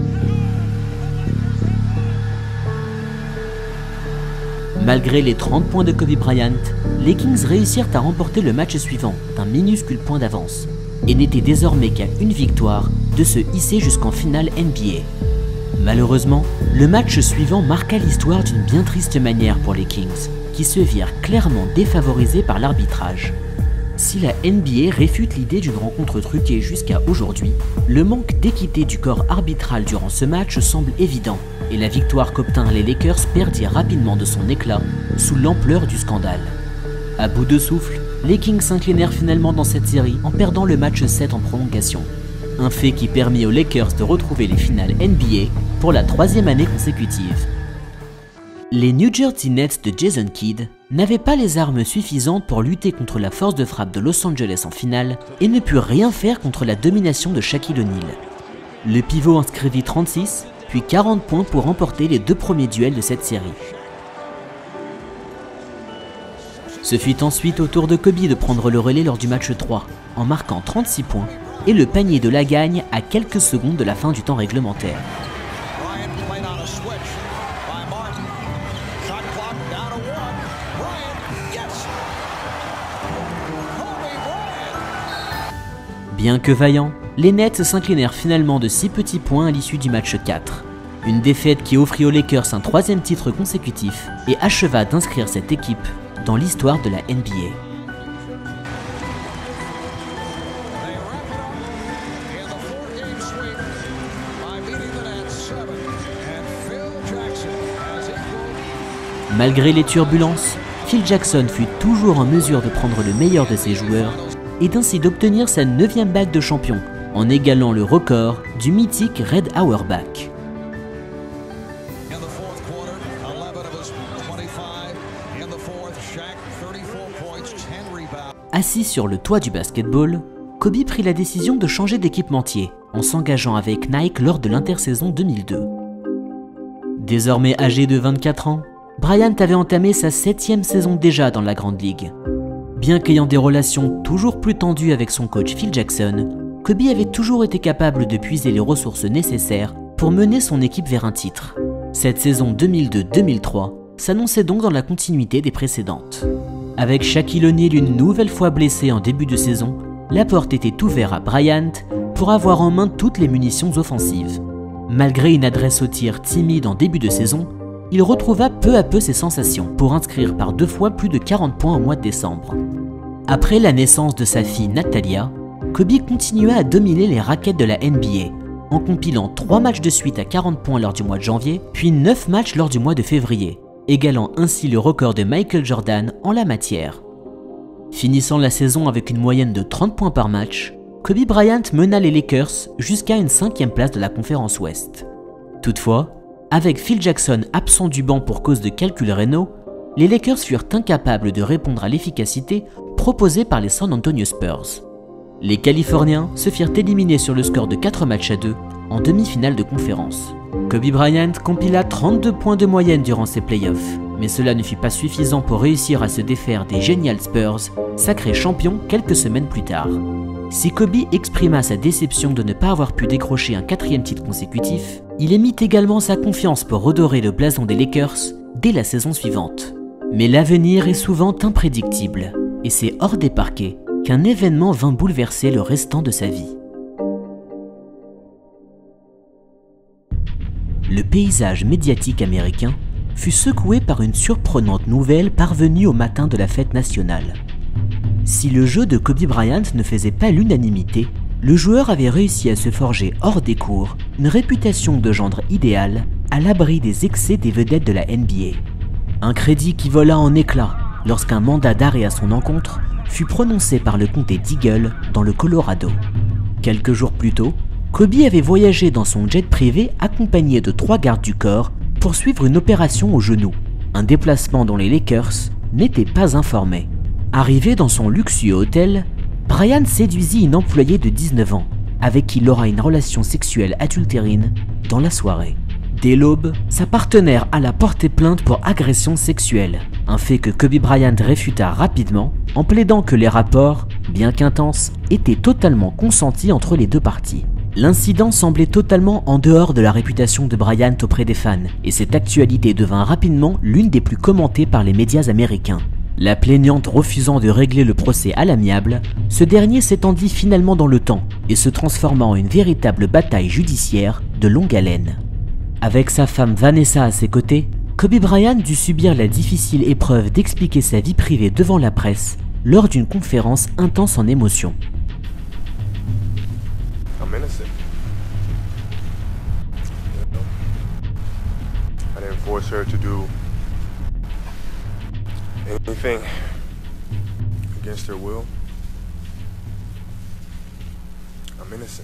Malgré les trente points de Kobe Bryant, les Kings réussirent à remporter le match suivant d'un minuscule point d'avance et n'étaient désormais qu'à une victoire de se hisser jusqu'en finale N B A. Malheureusement, le match suivant marqua l'histoire d'une bien triste manière pour les Kings, qui se virent clairement défavorisés par l'arbitrage. Si la N B A réfute l'idée d'une rencontre truquée jusqu'à aujourd'hui, le manque d'équité du corps arbitral durant ce match semble évident, et la victoire qu'obtinrent les Lakers perdit rapidement de son éclat sous l'ampleur du scandale. À bout de souffle, les Kings s'inclinèrent finalement dans cette série en perdant le match sept en prolongation, un fait qui permit aux Lakers de retrouver les finales N B A pour la troisième année consécutive. Les New Jersey Nets de Jason Kidd n'avaient pas les armes suffisantes pour lutter contre la force de frappe de Los Angeles en finale et ne purent rien faire contre la domination de Shaquille O'Neal. Le pivot inscrivit trente-six, puis quarante points pour remporter les deux premiers duels de cette série. Ce fut ensuite au tour de Kobe de prendre le relais lors du match trois, en marquant trente-six points et le panier de la gagne à quelques secondes de la fin du temps réglementaire. Bien que vaillants, les Nets s'inclinèrent finalement de six petits points à l'issue du match quatre. Une défaite qui offrit aux Lakers un troisième titre consécutif et acheva d'inscrire cette équipe dans l'histoire de la N B A. Malgré les turbulences, Phil Jackson fut toujours en mesure de prendre le meilleur de ses joueurs et d'ainsi d'obtenir sa neuvième bague de champion, en égalant le record du mythique Red Auerbach. Assis sur le toit du basketball, Kobe prit la décision de changer d'équipementier en s'engageant avec Nike lors de l'intersaison deux mille deux. Désormais âgé de vingt-quatre ans, Bryant avait entamé sa septième saison déjà dans la Grande Ligue. Bien qu'ayant des relations toujours plus tendues avec son coach Phil Jackson, Kobe avait toujours été capable de puiser les ressources nécessaires pour mener son équipe vers un titre. Cette saison deux mille deux deux mille trois s'annonçait donc dans la continuité des précédentes. Avec Shaquille O'Neal une nouvelle fois blessé en début de saison, la porte était ouverte à Bryant pour avoir en main toutes les munitions offensives. Malgré une adresse au tir timide en début de saison, il retrouva peu à peu ses sensations pour inscrire par deux fois plus de quarante points au mois de décembre. Après la naissance de sa fille Natalia, Kobe continua à dominer les raquettes de la N B A en compilant trois matchs de suite à quarante points lors du mois de janvier, puis neuf matchs lors du mois de février, égalant ainsi le record de Michael Jordan en la matière. Finissant la saison avec une moyenne de trente points par match, Kobe Bryant mena les Lakers jusqu'à une cinquième place de la conférence Ouest. Toutefois, avec Phil Jackson absent du banc pour cause de calculs rénaux, les Lakers furent incapables de répondre à l'efficacité proposée par les San Antonio Spurs. Les Californiens se firent éliminer sur le score de quatre matchs à deux en demi-finale de conférence. Kobe Bryant compila trente-deux points de moyenne durant ses playoffs, mais cela ne fut pas suffisant pour réussir à se défaire des Genial Spurs, sacrés champions quelques semaines plus tard. Si Kobe exprima sa déception de ne pas avoir pu décrocher un quatrième titre consécutif, il émit également sa confiance pour redorer le blason des Lakers dès la saison suivante. Mais l'avenir est souvent imprédictible, et c'est hors des parquets qu'un événement vint bouleverser le restant de sa vie. Le paysage médiatique américain fut secoué par une surprenante nouvelle parvenue au matin de la fête nationale. Si le jeu de Kobe Bryant ne faisait pas l'unanimité, le joueur avait réussi à se forger hors des cours une réputation de gendre idéal à l'abri des excès des vedettes de la N B A. Un crédit qui vola en éclats lorsqu'un mandat d'arrêt à son encontre fut prononcé par le comté d'Eagle dans le Colorado. Quelques jours plus tôt, Kobe avait voyagé dans son jet privé accompagné de trois gardes du corps pour suivre une opération au genou, un déplacement dont les Lakers n'étaient pas informés. Arrivé dans son luxueux hôtel, Bryant séduisit une employée de dix-neuf ans, avec qui il aura une relation sexuelle adultérine dans la soirée. Dès l'aube, sa partenaire alla porter plainte pour agression sexuelle, un fait que Kobe Bryant réfuta rapidement en plaidant que les rapports, bien qu'intenses, étaient totalement consentis entre les deux parties. L'incident semblait totalement en dehors de la réputation de Bryant auprès des fans, et cette actualité devint rapidement l'une des plus commentées par les médias américains. La plaignante refusant de régler le procès à l'amiable, ce dernier s'étendit finalement dans le temps et se transforma en une véritable bataille judiciaire de longue haleine. Avec sa femme Vanessa à ses côtés, Kobe Bryant dut subir la difficile épreuve d'expliquer sa vie privée devant la presse lors d'une conférence intense en émotions. I'm innocent. I didn't force her to do anything against her will. I'm innocent.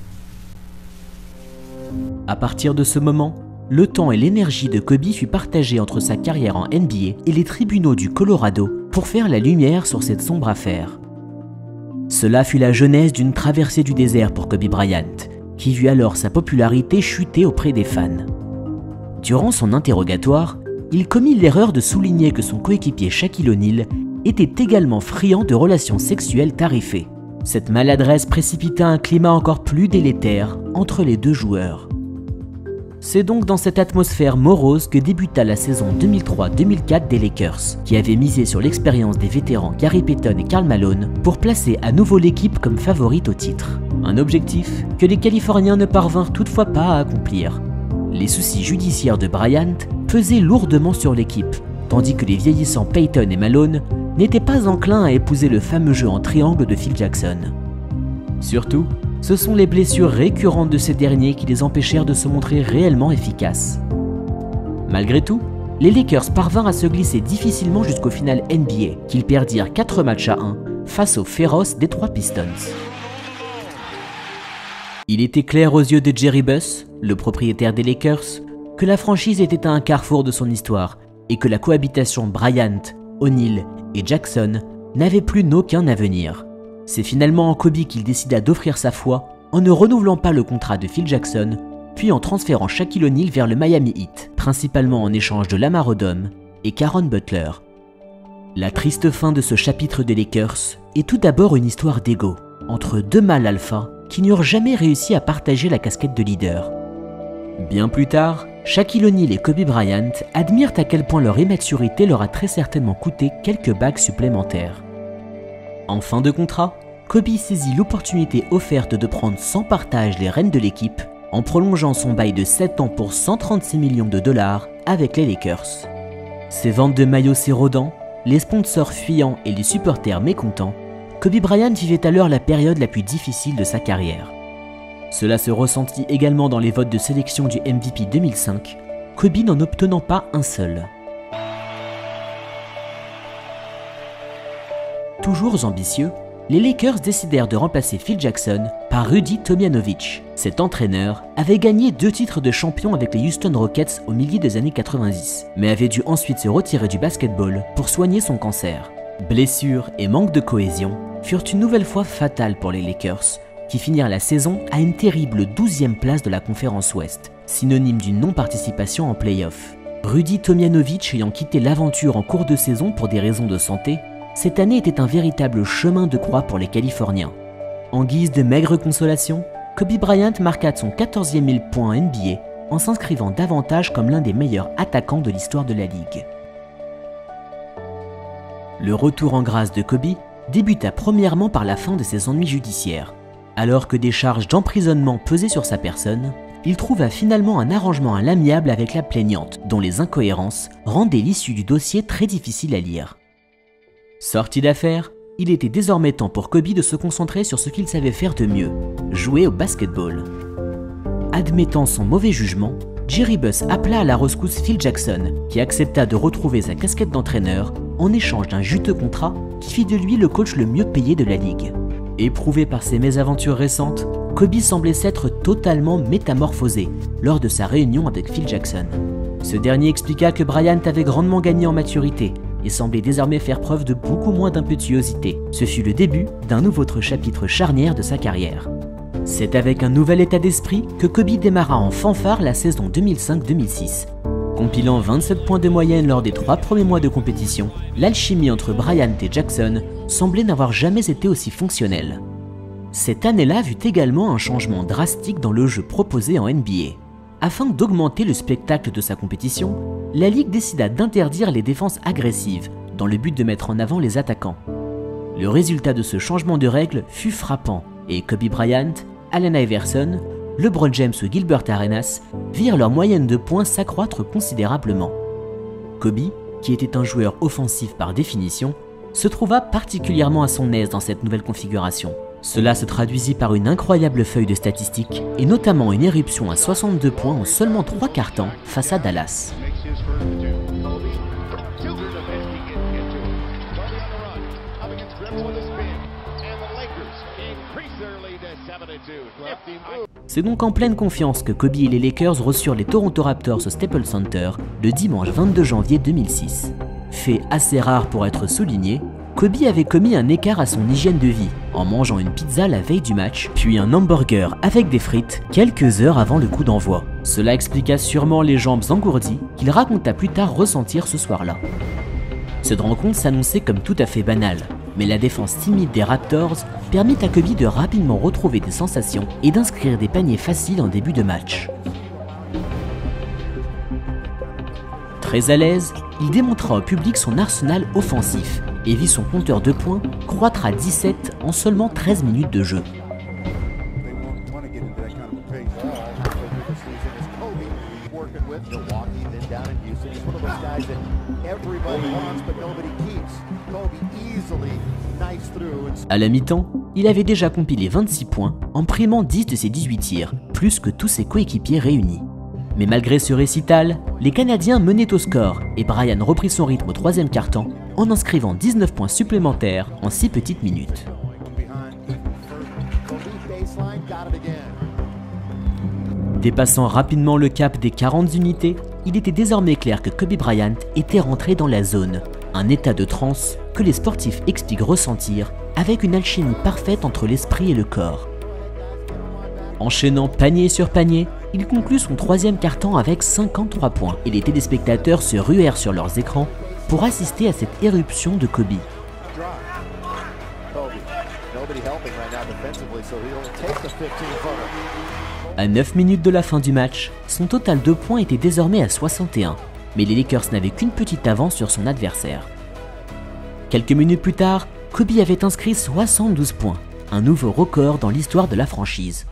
À partir de ce moment, le temps et l'énergie de Kobe fut partagé entre sa carrière en N B A et les tribunaux du Colorado pour faire la lumière sur cette sombre affaire. Cela fut la genèse d'une traversée du désert pour Kobe Bryant, qui vit alors sa popularité chuter auprès des fans. Durant son interrogatoire, il commit l'erreur de souligner que son coéquipier Shaquille O'Neal était également friand de relations sexuelles tarifées. Cette maladresse précipita un climat encore plus délétère entre les deux joueurs. C'est donc dans cette atmosphère morose que débuta la saison deux mille trois deux mille quatre des Lakers, qui avaient misé sur l'expérience des vétérans Gary Payton et Karl Malone pour placer à nouveau l'équipe comme favorite au titre. Un objectif que les Californiens ne parvinrent toutefois pas à accomplir. Les soucis judiciaires de Bryant pesaient lourdement sur l'équipe, tandis que les vieillissants Payton et Malone n'étaient pas enclins à épouser le fameux jeu en triangle de Phil Jackson. Surtout, ce sont les blessures récurrentes de ces derniers qui les empêchèrent de se montrer réellement efficaces. Malgré tout, les Lakers parvinrent à se glisser difficilement jusqu'au final N B A, qu'ils perdirent quatre matchs à un face aux féroces Detroit Pistons. Il était clair aux yeux de Jerry Buss, le propriétaire des Lakers, que la franchise était à un carrefour de son histoire et que la cohabitation Bryant, O'Neal et Jackson n'avait plus aucun avenir. C'est finalement en Kobe qu'il décida d'offrir sa foi en ne renouvelant pas le contrat de Phil Jackson, puis en transférant Shaquille O'Neal vers le Miami Heat, principalement en échange de Lamar Odom et Caron Butler. La triste fin de ce chapitre des Lakers est tout d'abord une histoire d'ego, entre deux mâles alpha qui n'eurent jamais réussi à partager la casquette de leader. Bien plus tard, Shaquille O'Neal et Kobe Bryant admirent à quel point leur immaturité leur a très certainement coûté quelques bagues supplémentaires. En fin de contrat, Kobe saisit l'opportunité offerte de prendre sans partage les rênes de l'équipe en prolongeant son bail de sept ans pour cent trente-six millions de dollars avec les Lakers. Ses ventes de maillots s'érodant, les sponsors fuyant et les supporters mécontents, Kobe Bryant vivait alors la période la plus difficile de sa carrière. Cela se ressentit également dans les votes de sélection du M V P deux mille cinq, Kobe n'en obtenant pas un seul. Toujours ambitieux, les Lakers décidèrent de remplacer Phil Jackson par Rudy Tomjanovich. Cet entraîneur avait gagné deux titres de champion avec les Houston Rockets au milieu des années quatre-vingt-dix, mais avait dû ensuite se retirer du basketball pour soigner son cancer. Blessures et manque de cohésion furent une nouvelle fois fatales pour les Lakers, qui finirent la saison à une terrible douzième place de la conférence Ouest, synonyme d'une non-participation en play-off. Rudy Tomjanovich ayant quitté l'aventure en cours de saison pour des raisons de santé, cette année était un véritable chemin de croix pour les Californiens. En guise de maigre consolation, Kobe Bryant marqua son quatorzième mille points N B A en s'inscrivant davantage comme l'un des meilleurs attaquants de l'histoire de la Ligue. Le retour en grâce de Kobe débuta premièrement par la fin de ses ennuis judiciaires. Alors que des charges d'emprisonnement pesaient sur sa personne, il trouva finalement un arrangement à l'amiable avec la plaignante, dont les incohérences rendaient l'issue du dossier très difficile à lire. Sorti d'affaire, il était désormais temps pour Kobe de se concentrer sur ce qu'il savait faire de mieux, jouer au basketball. Admettant son mauvais jugement, Jerry Buss appela à la rescousse Phil Jackson, qui accepta de retrouver sa casquette d'entraîneur en échange d'un juteux contrat qui fit de lui le coach le mieux payé de la ligue. Éprouvé par ses mésaventures récentes, Kobe semblait s'être totalement métamorphosé lors de sa réunion avec Phil Jackson. Ce dernier expliqua que Bryant avait grandement gagné en maturité et semblait désormais faire preuve de beaucoup moins d'impétuosité. Ce fut le début d'un autre chapitre charnière de sa carrière. C'est avec un nouvel état d'esprit que Kobe démarra en fanfare la saison deux mille cinq deux mille six. Compilant vingt-sept points de moyenne lors des trois premiers mois de compétition, l'alchimie entre Bryant et Jackson semblait n'avoir jamais été aussi fonctionnelle. Cette année-là vit également un changement drastique dans le jeu proposé en N B A. Afin d'augmenter le spectacle de sa compétition, la Ligue décida d'interdire les défenses agressives dans le but de mettre en avant les attaquants. Le résultat de ce changement de règle fut frappant et Kobe Bryant, Allen Iverson, LeBron James ou Gilbert Arenas virent leur moyenne de points s'accroître considérablement. Kobe, qui était un joueur offensif par définition, se trouva particulièrement à son aise dans cette nouvelle configuration. Cela se traduisit par une incroyable feuille de statistiques et notamment une éruption à soixante-deux points en seulement trois quarts temps face à Dallas. C'est donc en pleine confiance que Kobe et les Lakers reçurent les Toronto Raptors au Staples Center le dimanche vingt-deux janvier deux mille six. Fait assez rare pour être souligné, Kobe avait commis un écart à son hygiène de vie en mangeant une pizza la veille du match, puis un hamburger avec des frites quelques heures avant le coup d'envoi. Cela expliqua sûrement les jambes engourdies qu'il raconta plus tard ressentir ce soir-là. Cette rencontre s'annonçait comme tout à fait banale, mais la défense timide des Raptors permit à Kobe de rapidement retrouver des sensations et d'inscrire des paniers faciles en début de match. Très à l'aise, il démontra au public son arsenal offensif et vit son compteur de points croître à dix-sept en seulement treize minutes de jeu. À la mi-temps, il avait déjà compilé vingt-six points en primant dix de ses dix-huit tirs, plus que tous ses coéquipiers réunis. Mais malgré ce récital, les Canadiens menaient au score et Bryant reprit son rythme au troisième quart-temps en inscrivant dix-neuf points supplémentaires en six petites minutes. Dépassant rapidement le cap des quarante unités, il était désormais clair que Kobe Bryant était rentré dans la zone, un état de transe que les sportifs expliquent ressentir avec une alchimie parfaite entre l'esprit et le corps. Enchaînant panier sur panier, il conclut son troisième quart-temps avec cinquante-trois points et les téléspectateurs se ruèrent sur leurs écrans pour assister à cette éruption de Kobe. À neuf minutes de la fin du match, son total de points était désormais à soixante et un, mais les Lakers n'avaient qu'une petite avance sur son adversaire. Quelques minutes plus tard, Kobe avait inscrit soixante-douze points, un nouveau record dans l'histoire de la franchise.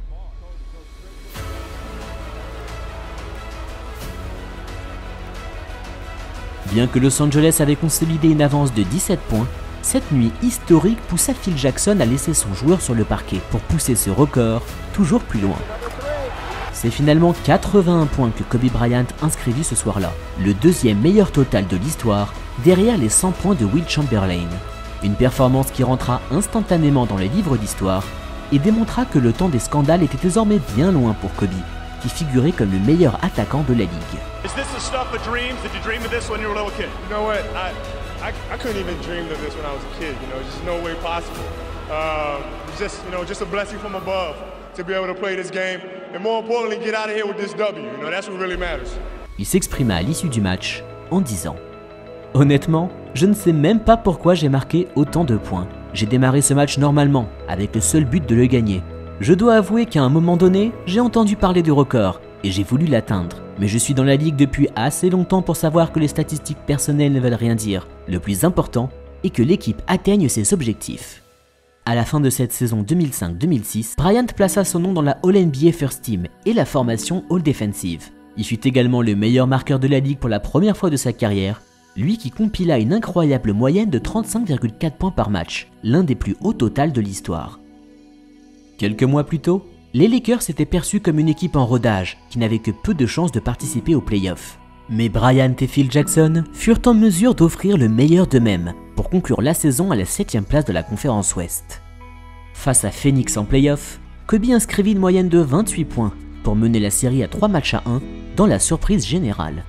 Bien que Los Angeles avait consolidé une avance de dix-sept points, cette nuit historique poussa Phil Jackson à laisser son joueur sur le parquet pour pousser ce record toujours plus loin. C'est finalement quatre-vingt-un points que Kobe Bryant inscrivit ce soir-là, le deuxième meilleur total de l'histoire, derrière les cent points de Wilt Chamberlain. Une performance qui rentra instantanément dans les livres d'histoire et démontra que le temps des scandales était désormais bien loin pour Kobe, qui figurait comme le meilleur attaquant de la ligue. Is this the stuff of dreams? Did you dream of this when you were a little kid? You know what? I, I, I couldn't even dream of this when I was a kid. You know, just no way possible. Um, just, you know, just a blessing from above to be able to play this game, and more importantly, get out of here with this W. You know, that's what really matters. Il s'exprima à l'issue du match en disant: honnêtement, je ne sais même pas pourquoi j'ai marqué autant de points. J'ai démarré ce match normalement, avec le seul but de le gagner. Je dois avouer qu'à un moment donné, j'ai entendu parler du record et j'ai voulu l'atteindre. Mais je suis dans la ligue depuis assez longtemps pour savoir que les statistiques personnelles ne veulent rien dire. Le plus important est que l'équipe atteigne ses objectifs. À la fin de cette saison deux mille cinq deux mille six, Bryant plaça son nom dans la All N B A First Team et la formation All Defensive. Il fut également le meilleur marqueur de la ligue pour la première fois de sa carrière, lui qui compila une incroyable moyenne de trente-cinq virgule quatre points par match, l'un des plus hauts totals de l'histoire. Quelques mois plus tôt, les Lakers s'étaient perçus comme une équipe en rodage qui n'avait que peu de chances de participer aux playoffs. Mais Bryant et Phil Jackson furent en mesure d'offrir le meilleur d'eux-mêmes pour conclure la saison à la septième place de la conférence Ouest. Face à Phoenix en playoffs, Kobe inscrivit une moyenne de vingt-huit points pour mener la série à trois matchs à un dans la surprise générale.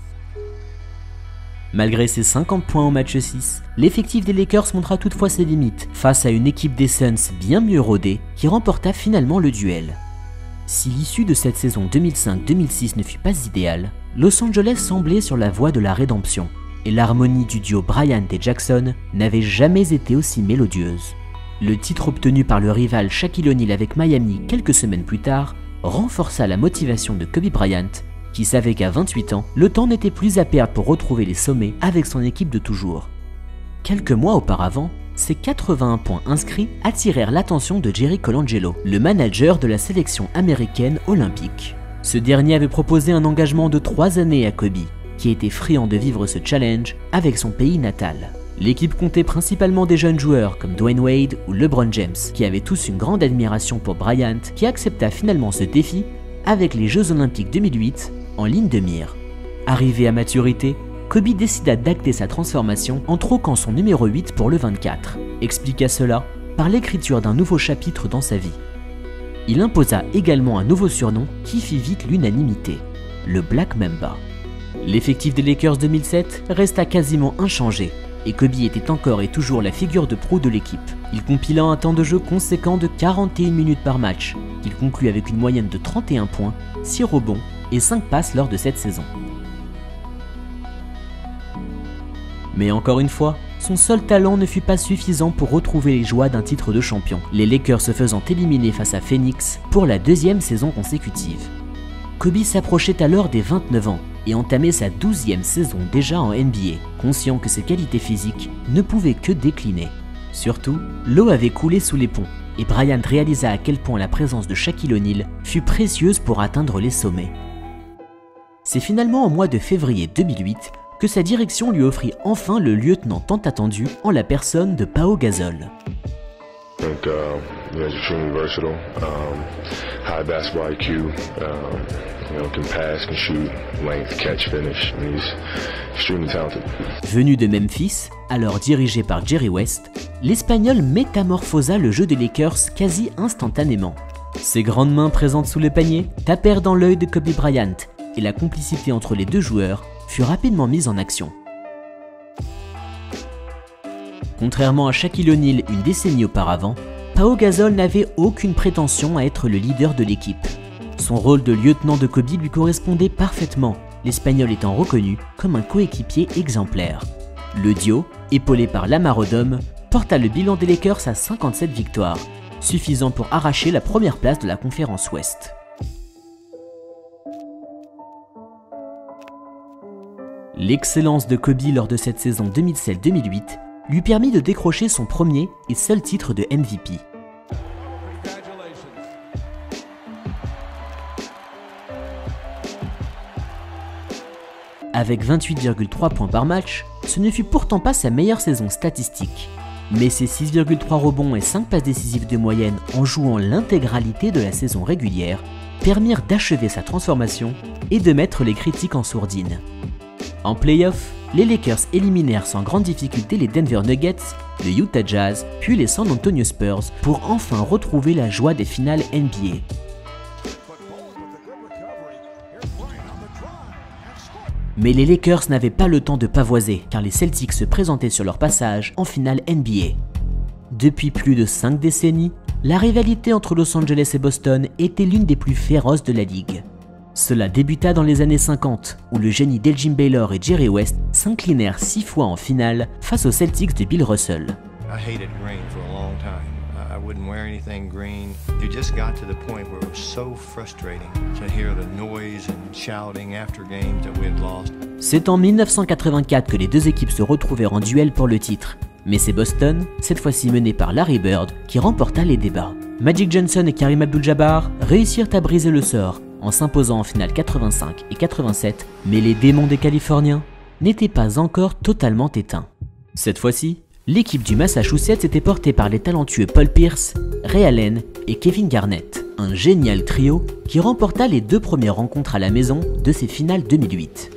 Malgré ses cinquante points au match six, l'effectif des Lakers montra toutefois ses limites face à une équipe des Suns bien mieux rodée qui remporta finalement le duel. Si l'issue de cette saison deux mille cinq deux mille six ne fut pas idéale, Los Angeles semblait sur la voie de la rédemption et l'harmonie du duo Bryant et Jackson n'avait jamais été aussi mélodieuse. Le titre obtenu par le rival Shaquille O'Neal avec Miami quelques semaines plus tard renforça la motivation de Kobe Bryant, qui savait qu'à vingt-huit ans, le temps n'était plus à perdre pour retrouver les sommets avec son équipe de toujours. Quelques mois auparavant, ces quatre-vingt-un points inscrits attirèrent l'attention de Jerry Colangelo, le manager de la sélection américaine olympique. Ce dernier avait proposé un engagement de trois années à Kobe, qui était friand de vivre ce challenge avec son pays natal. L'équipe comptait principalement des jeunes joueurs comme Dwayne Wade ou LeBron James, qui avaient tous une grande admiration pour Bryant, qui accepta finalement ce défi avec les Jeux Olympiques deux mille huit en ligne de mire. Arrivé à maturité, Kobe décida d'acter sa transformation en troquant son numéro huit pour le vingt-quatre, expliqua cela par l'écriture d'un nouveau chapitre dans sa vie. Il imposa également un nouveau surnom qui fit vite l'unanimité, le Black Mamba. L'effectif des Lakers deux mille sept resta quasiment inchangé et Kobe était encore et toujours la figure de proue de l'équipe. Il compila un temps de jeu conséquent de quarante et une minutes par match, qu'il conclut avec une moyenne de trente et un points, six rebonds et cinq passes lors de cette saison. Mais encore une fois, son seul talent ne fut pas suffisant pour retrouver les joies d'un titre de champion, les Lakers se faisant éliminer face à Phoenix pour la deuxième saison consécutive. Kobe s'approchait alors des vingt-neuf ans et entamait sa douzième saison déjà en N B A, conscient que ses qualités physiques ne pouvaient que décliner. Surtout, l'eau avait coulé sous les ponts et Bryant réalisa à quel point la présence de Shaquille O'Neal fut précieuse pour atteindre les sommets. C'est finalement au mois de février deux mille huit que sa direction lui offrit enfin le lieutenant tant attendu en la personne de Pau Gasol. I think uh, you know, he's extremely versatile, um, high basketball I Q, um, you know, can pass, can shoot, length, catch, finish. I mean, he's extremely talented. Venu de Memphis, alors dirigé par Jerry West, l'Espagnol métamorphosa le jeu des Lakers quasi instantanément. Ses grandes mains présentes sous le panier tapèrent dans l'œil de Kobe Bryant et la complicité entre les deux joueurs fut rapidement mise en action. Contrairement à Shaquille O'Neal une décennie auparavant, Pau Gasol n'avait aucune prétention à être le leader de l'équipe. Son rôle de lieutenant de Kobe lui correspondait parfaitement, l'Espagnol étant reconnu comme un coéquipier exemplaire. Le duo, épaulé par Lamar Odom, porta le bilan des Lakers à cinquante-sept victoires, suffisant pour arracher la première place de la conférence Ouest. L'excellence de Kobe lors de cette saison deux mille sept deux mille huit lui permit de décrocher son premier et seul titre de M V P. Avec vingt-huit virgule trois points par match, ce ne fut pourtant pas sa meilleure saison statistique, mais ses six virgule trois rebonds et cinq passes décisives de moyenne en jouant l'intégralité de la saison régulière permirent d'achever sa transformation et de mettre les critiques en sourdine. En play-off, les Lakers éliminèrent sans grande difficulté les Denver Nuggets, le Utah Jazz, puis les San Antonio Spurs pour enfin retrouver la joie des finales N B A. Mais les Lakers n'avaient pas le temps de pavoiser car les Celtics se présentaient sur leur passage en finale N B A. Depuis plus de cinq décennies, la rivalité entre Los Angeles et Boston était l'une des plus féroces de la ligue. Cela débuta dans les années cinquante, où le génie d'Elgin Baylor et Jerry West s'inclinèrent six fois en finale face aux Celtics de Bill Russell. I hated green for a long time. I wouldn't wear anything green. It just got to the point where it was so frustrating to hear the noise and shouting after games that we had lost. C'est en mille neuf cent quatre-vingt-quatre que les deux équipes se retrouvèrent en duel pour le titre. Mais c'est Boston, cette fois-ci mené par Larry Bird, qui remporta les débats. Magic Johnson et Kareem Abdul-Jabbar réussirent à briser le sort en s'imposant en finale quatre-vingt-cinq et quatre-vingt-sept, mais les démons des Californiens n'étaient pas encore totalement éteints. Cette fois-ci, l'équipe du Massachusetts était portée par les talentueux Paul Pierce, Ray Allen et Kevin Garnett, un génial trio qui remporta les deux premières rencontres à la maison de ces finales deux mille huit.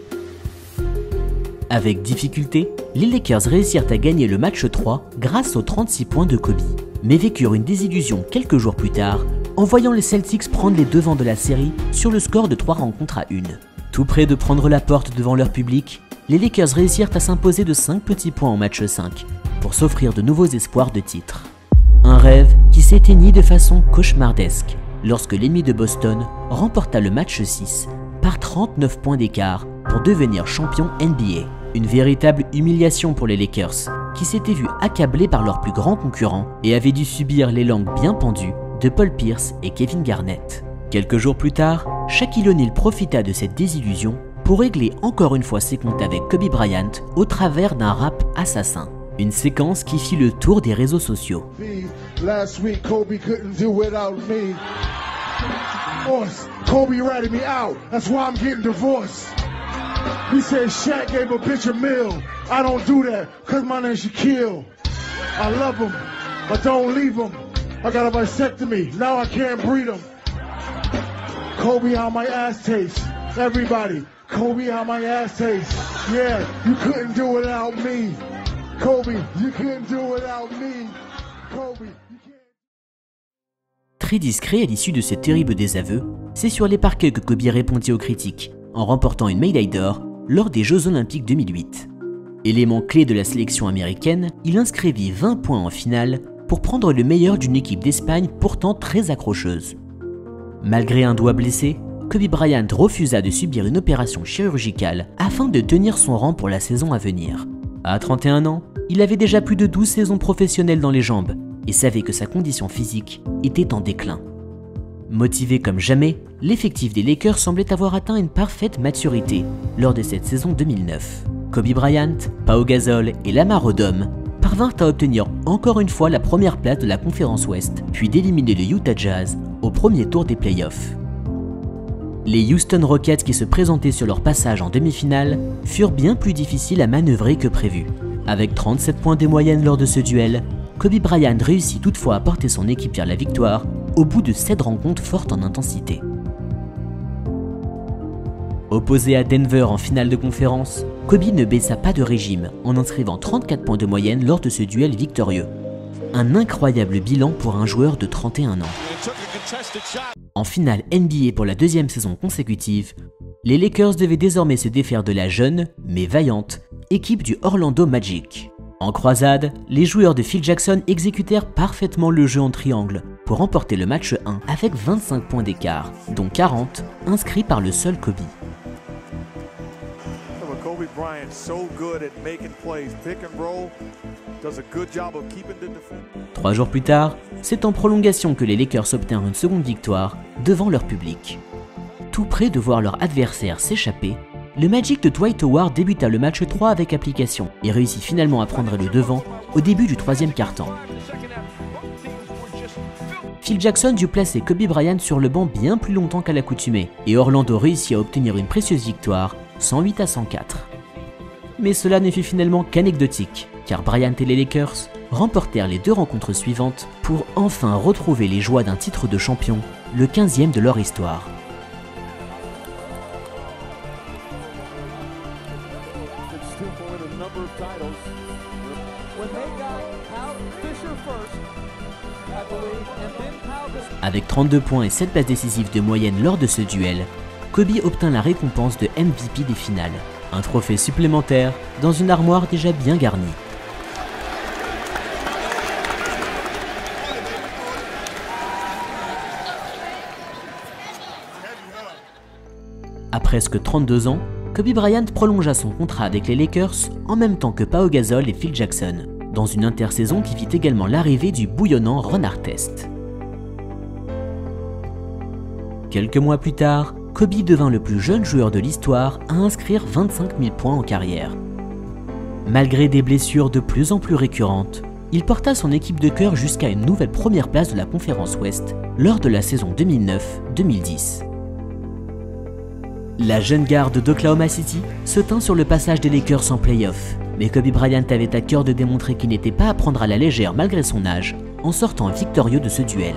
Avec difficulté, les Lakers réussirent à gagner le match trois grâce aux trente-six points de Kobe, mais vécurent une désillusion quelques jours plus tard en voyant les Celtics prendre les devants de la série sur le score de trois rencontres à une. Tout près de prendre la porte devant leur public, les Lakers réussirent à s'imposer de cinq petits points en match cinq pour s'offrir de nouveaux espoirs de titre. Un rêve qui s'éteignit de façon cauchemardesque lorsque l'ennemi de Boston remporta le match six par trente-neuf points d'écart pour devenir champion N B A. Une véritable humiliation pour les Lakers, qui s'étaient vus accablés par leurs plus grands concurrents et avaient dû subir les langues bien pendues de Paul Pierce et Kevin Garnett. Quelques jours plus tard, Shaquille O'Neal profita de cette désillusion pour régler encore une fois ses comptes avec Kobe Bryant au travers d'un rap assassin. Une séquence qui fit le tour des réseaux sociaux. Last week, Kobe couldn't do without me. Boss, Kobe ratted me out. That's why I'm getting divorced. He said Shaq gave a bitch a meal. I don't do that, cause my name's Shaquille. I love him, but don't leave him. I got a vasectomy, now I can't breed him. Kobe, how my ass tastes. Everybody, Kobe, how my ass tastes. Yeah, you couldn't do without me. Kobe, you couldn't do without me. Kobe. Très discret à l'issue de ce terrible désaveu, c'est sur les parquets que Kobe répondit aux critiques, en remportant une médaille d'or lors des Jeux Olympiques deux mille huit. Élément clé de la sélection américaine, il inscrivit vingt points en finale pour prendre le meilleur d'une équipe d'Espagne pourtant très accrocheuse. Malgré un doigt blessé, Kobe Bryant refusa de subir une opération chirurgicale afin de tenir son rang pour la saison à venir. À trente et un ans, il avait déjà plus de douze saisons professionnelles dans les jambes et savait que sa condition physique était en déclin. Motivé comme jamais, l'effectif des Lakers semblait avoir atteint une parfaite maturité lors de cette saison deux mille neuf. Kobe Bryant, Pau Gasol et Lamar Odom parvinrent à obtenir encore une fois la première place de la conférence Ouest, puis d'éliminer le Utah Jazz au premier tour des playoffs. Les Houston Rockets qui se présentaient sur leur passage en demi-finale furent bien plus difficiles à manœuvrer que prévu. Avec trente-sept points de moyenne lors de ce duel, Kobe Bryant réussit toutefois à porter son équipe vers la victoire au bout de sept rencontres fortes en intensité. Opposé à Denver en finale de conférence, Kobe ne baissa pas de régime en inscrivant trente-quatre points de moyenne lors de ce duel victorieux. Un incroyable bilan pour un joueur de trente et un ans. En finale N B A pour la deuxième saison consécutive, les Lakers devaient désormais se défaire de la jeune, mais vaillante, équipe du Orlando Magic. En croisade, les joueurs de Phil Jackson exécutèrent parfaitement le jeu en triangle pour remporter le match un avec vingt-cinq points d'écart, dont quarante inscrits par le seul Kobe. Trois jours plus tard, c'est en prolongation que les Lakers obtinrent une seconde victoire devant leur public. Tout près de voir leur adversaire s'échapper, le Magic de Dwight Howard débuta le match trois avec application et réussit finalement à prendre le devant au début du troisième quart-temps. Phil Jackson dut placer Kobe Bryant sur le banc bien plus longtemps qu'à l'accoutumée et Orlando réussit à obtenir une précieuse victoire, cent huit à cent quatre. Mais cela ne fut finalement qu'anecdotique, car Bryant et les Lakers remportèrent les deux rencontres suivantes pour enfin retrouver les joies d'un titre de champion, le quinzième de leur histoire. Avec trente-deux points et sept passes décisives de moyenne lors de ce duel, Kobe obtint la récompense de M V P des finales, un trophée supplémentaire dans une armoire déjà bien garnie. À presque trente-deux ans, Kobe Bryant prolongea son contrat avec les Lakers en même temps que Pau Gasol et Phil Jackson, dans une intersaison qui vit également l'arrivée du bouillonnant Ron Artest. Quelques mois plus tard, Kobe devint le plus jeune joueur de l'histoire à inscrire vingt-cinq mille points en carrière. Malgré des blessures de plus en plus récurrentes, il porta son équipe de cœur jusqu'à une nouvelle première place de la conférence Ouest lors de la saison deux mille neuf deux mille dix. La jeune garde d'Oklahoma City se tint sur le passage des Lakers en play-off, mais Kobe Bryant avait à cœur de démontrer qu'il n'était pas à prendre à la légère malgré son âge, en sortant victorieux de ce duel.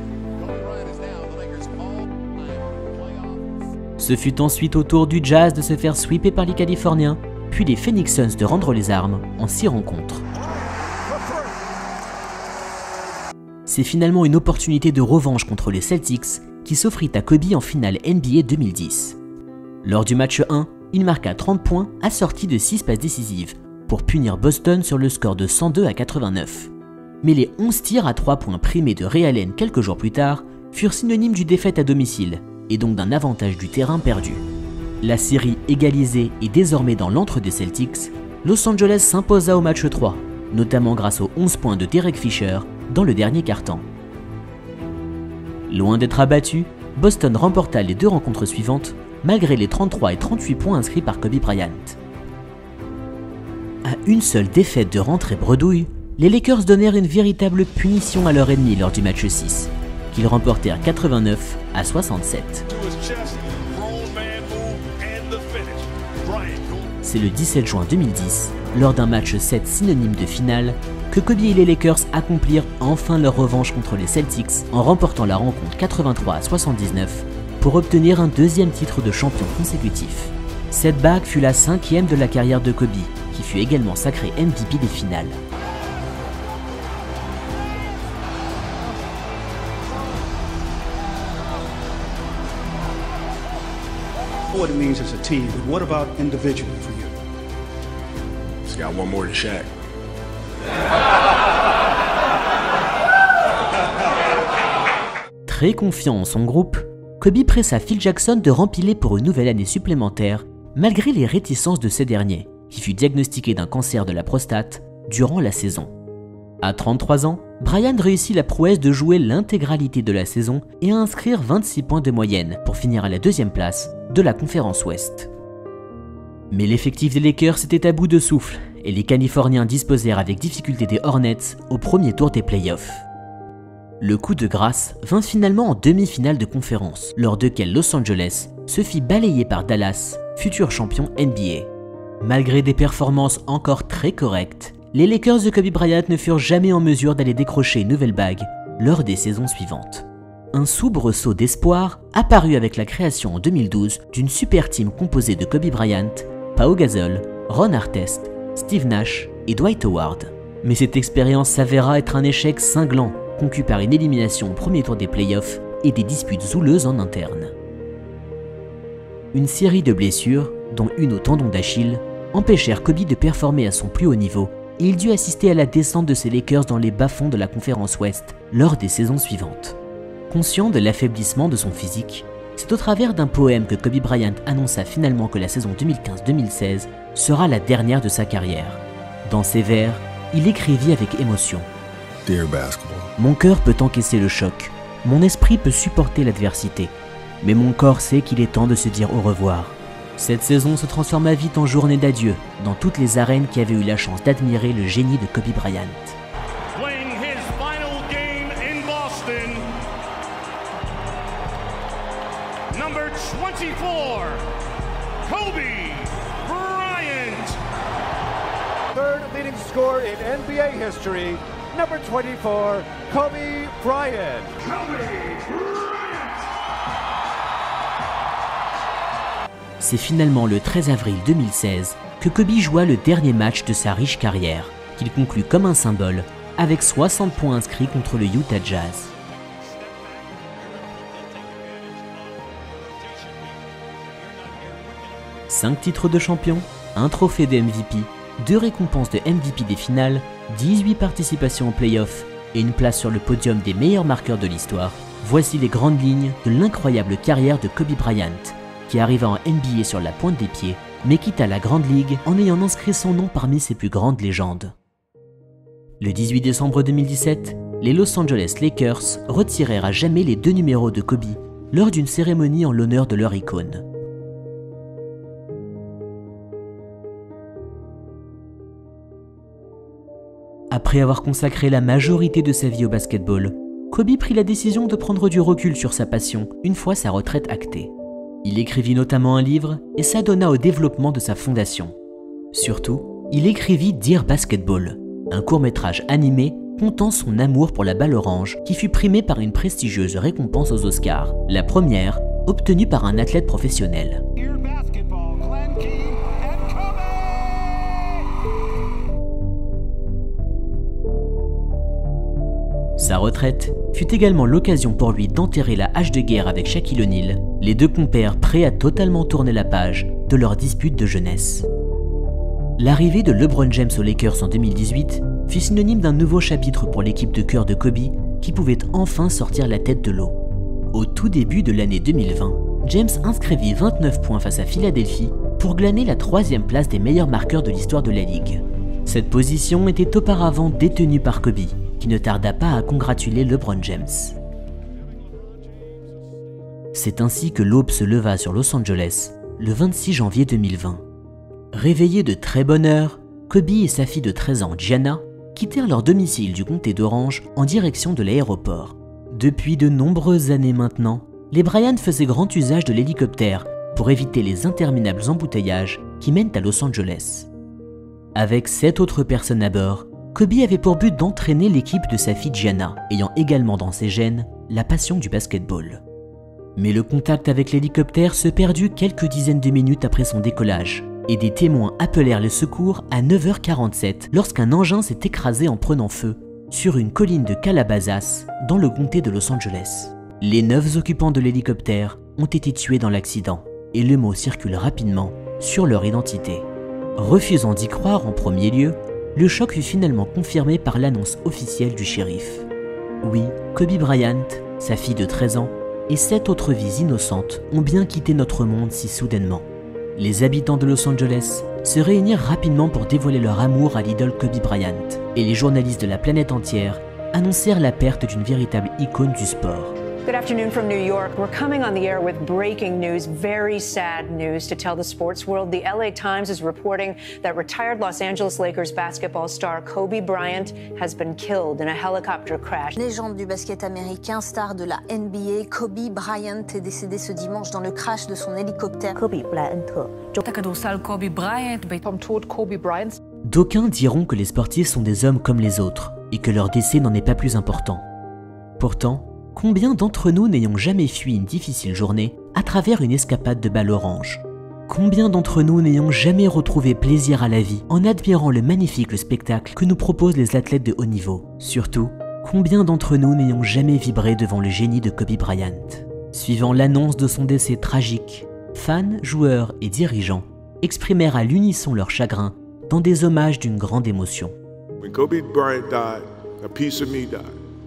Ce fut ensuite au tour du Jazz de se faire sweeper par les Californiens, puis les Phoenix Suns de rendre les armes en six rencontres. C'est finalement une opportunité de revanche contre les Celtics qui s'offrit à Kobe en finale N B A deux mille dix. Lors du match un, il marqua trente points assortis de six passes décisives pour punir Boston sur le score de cent deux à quatre-vingt-neuf. Mais les onze tirs à trois points primés de Ray Allen quelques jours plus tard furent synonymes d'une défaite à domicile et donc d'un avantage du terrain perdu. La série égalisée et désormais dans l'antre des Celtics, Los Angeles s'imposa au match trois, notamment grâce aux onze points de Derek Fisher dans le dernier quart-temps. Loin d'être abattu, Boston remporta les deux rencontres suivantes malgré les trente-trois et trente-huit points inscrits par Kobe Bryant. À une seule défaite de rentrée bredouille, les Lakers donnèrent une véritable punition à leur ennemi lors du match six, qu'ils remportèrent quatre-vingt-neuf à soixante-sept. C'est le dix-sept juin deux mille dix, lors d'un match sept synonyme de finale, que Kobe et les Lakers accomplirent enfin leur revanche contre les Celtics en remportant la rencontre quatre-vingt-trois à soixante-dix-neuf pour obtenir un deuxième titre de champion consécutif. Cette bague fut la cinquième de la carrière de Kobe, qui fut également sacré M V P des finales. What it means as a team, but what about individually for you? He's got one more than Shaq. Très confiant en son groupe, Kobe pressa Phil Jackson de rempiler pour une nouvelle année supplémentaire, malgré les réticences de ce dernier, qui fut diagnostiqué d'un cancer de la prostate durant la saison. À trente-trois ans, Bryant réussit la prouesse de jouer l'intégralité de la saison et à inscrire vingt-six points de moyenne pour finir à la deuxième place de la conférence Ouest. Mais l'effectif des Lakers était à bout de souffle et les Californiens disposèrent avec difficulté des Hornets au premier tour des playoffs. Le coup de grâce vint finalement en demi-finale de conférence, lors duquel Los Angeles se fit balayer par Dallas, futur champion N B A. Malgré des performances encore très correctes, les Lakers de Kobe Bryant ne furent jamais en mesure d'aller décrocher une nouvelle bague lors des saisons suivantes. Un soubresaut d'espoir apparut avec la création en deux mille douze d'une super team composée de Kobe Bryant, Pau Gasol, Ron Artest, Steve Nash et Dwight Howard. Mais cette expérience s'avéra être un échec cinglant, conclu par une élimination au premier tour des playoffs et des disputes houleuses en interne. Une série de blessures, dont une au tendon d'Achille, empêchèrent Kobe de performer à son plus haut niveau et il dut assister à la descente de ses Lakers dans les bas-fonds de la conférence Ouest lors des saisons suivantes. Conscient de l'affaiblissement de son physique, c'est au travers d'un poème que Kobe Bryant annonça finalement que la saison deux mille quinze deux mille seize sera la dernière de sa carrière. Dans ses vers, il écrivit avec émotion « Dear basketball. Mon cœur peut encaisser le choc, mon esprit peut supporter l'adversité, mais mon corps sait qu'il est temps de se dire au revoir. Cette saison se transforma vite en journée d'adieu dans toutes les arènes qui avaient eu la chance d'admirer le génie de Kobe Bryant. » Playing his final game in Boston, number twenty-four, Kobe Bryant. Third leading scorer in N B A history, number twenty-four, Kobe Bryant. Kobe Bryant. C'est finalement le treize avril deux mille seize que Kobe joua le dernier match de sa riche carrière, qu'il conclut comme un symbole, avec soixante points inscrits contre le Utah Jazz. cinq titres de champion, un trophée de M V P, deux récompenses de M V P des finales, dix-huit participations aux playoffs et une place sur le podium des meilleurs marqueurs de l'histoire. Voici les grandes lignes de l'incroyable carrière de Kobe Bryant, qui arriva en N B A sur la pointe des pieds, mais quitta la Grande Ligue en ayant inscrit son nom parmi ses plus grandes légendes. Le dix-huit décembre deux mille dix-sept, les Los Angeles Lakers retirèrent à jamais les deux numéros de Kobe lors d'une cérémonie en l'honneur de leur icône. Après avoir consacré la majorité de sa vie au basketball, Kobe prit la décision de prendre du recul sur sa passion une fois sa retraite actée. Il écrivit notamment un livre et s'adonna au développement de sa fondation. Surtout, il écrivit Dear Basketball, un court-métrage animé contant son amour pour la balle orange qui fut primé par une prestigieuse récompense aux Oscars, la première obtenue par un athlète professionnel. Sa retraite fut également l'occasion pour lui d'enterrer la hache de guerre avec Shaquille O'Neal, les deux compères prêts à totalement tourner la page de leur dispute de jeunesse. L'arrivée de LeBron James aux Lakers en deux mille dix-huit fut synonyme d'un nouveau chapitre pour l'équipe de cœur de Kobe qui pouvait enfin sortir la tête de l'eau. Au tout début de l'année deux mille vingt, James inscrivit vingt-neuf points face à Philadelphie pour glaner la troisième place des meilleurs marqueurs de l'histoire de la Ligue. Cette position était auparavant détenue par Kobe, qui ne tarda pas à congratuler LeBron James. C'est ainsi que l'aube se leva sur Los Angeles le vingt-six janvier deux mille vingt. Réveillés de très bonne heure, Kobe et sa fille de treize ans, Gianna, quittèrent leur domicile du comté d'Orange en direction de l'aéroport. Depuis de nombreuses années maintenant, les Bryant faisaient grand usage de l'hélicoptère pour éviter les interminables embouteillages qui mènent à Los Angeles. Avec sept autres personnes à bord, Kobe avait pour but d'entraîner l'équipe de sa fille Gianna, ayant également dans ses gènes la passion du basketball. Mais le contact avec l'hélicoptère se perdut quelques dizaines de minutes après son décollage, et des témoins appelèrent les secours à neuf heures quarante-sept lorsqu'un engin s'est écrasé en prenant feu sur une colline de Calabasas dans le comté de Los Angeles. Les neuf occupants de l'hélicoptère ont été tués dans l'accident, et le mot circule rapidement sur leur identité. Refusant d'y croire en premier lieu, le choc fut finalement confirmé par l'annonce officielle du shérif. Oui, Kobe Bryant, sa fille de treize ans, et sept autres vies innocentes ont bien quitté notre monde si soudainement. Les habitants de Los Angeles se réunirent rapidement pour dévoiler leur amour à l'idole Kobe Bryant, et les journalistes de la planète entière annoncèrent la perte d'une véritable icône du sport. Good afternoon from New York. We're coming on the air with breaking news, very sad news to tell the sports world. The L A Times is reporting that retired Los Angeles Lakers basketball star Kobe Bryant has been killed in a helicopter crash. Légende du basket américain, star de la N B A, Kobe Bryant est décédé ce dimanche dans le crash de son hélicoptère. Kobe Bryant. Kobe Bryant. D'aucuns diront que les sportifs sont des hommes comme les autres et que leur décès n'en est pas plus important. Pourtant, combien d'entre nous n'ayons jamais fui une difficile journée à travers une escapade de balle orange? Combien d'entre nous n'ayons jamais retrouvé plaisir à la vie en admirant le magnifique spectacle que nous proposent les athlètes de haut niveau? Surtout, combien d'entre nous n'ayons jamais vibré devant le génie de Kobe Bryant? Suivant l'annonce de son décès tragique, fans, joueurs et dirigeants exprimèrent à l'unisson leur chagrin dans des hommages d'une grande émotion. When Kobe Bryant died, a piece of me died.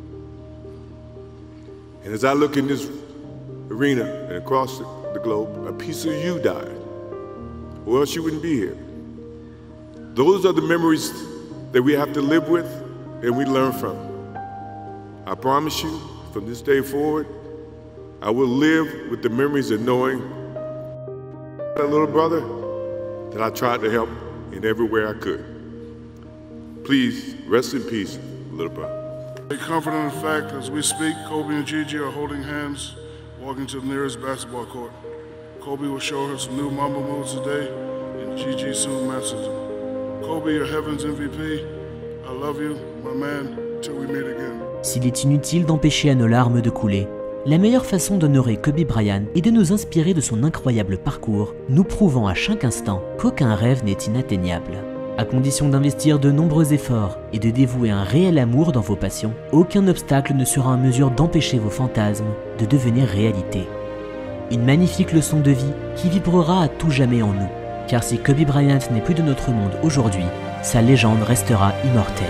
And as I look in this arena and across the, the globe, a piece of you died, or else you wouldn't be here. Those are the memories that we have to live with and we learn from. I promise you, from this day forward, I will live with the memories of knowing that little brother that I tried to help in every way I could. Please, rest in peace, little brother. Confident in the fact, as we speak, Kobe and Gigi are holding hands, walking to the nearest basketball court. Kobe will show her some new Mamba moves today, and Gigi soon masters them. Kobe, your heaven's M V P. I love you, my man, till we meet again. S'il est inutile d'empêcher à nos larmes de couler, la meilleure façon d'honorer Kobe Bryant est de nous inspirer de son incroyable parcours, nous prouvant à chaque instant qu'aucun rêve n'est inatteignable. À condition d'investir de nombreux efforts et de dévouer un réel amour dans vos passions, aucun obstacle ne sera en mesure d'empêcher vos fantasmes de devenir réalité. Une magnifique leçon de vie qui vibrera à tout jamais en nous, car si Kobe Bryant n'est plus de notre monde aujourd'hui, sa légende restera immortelle.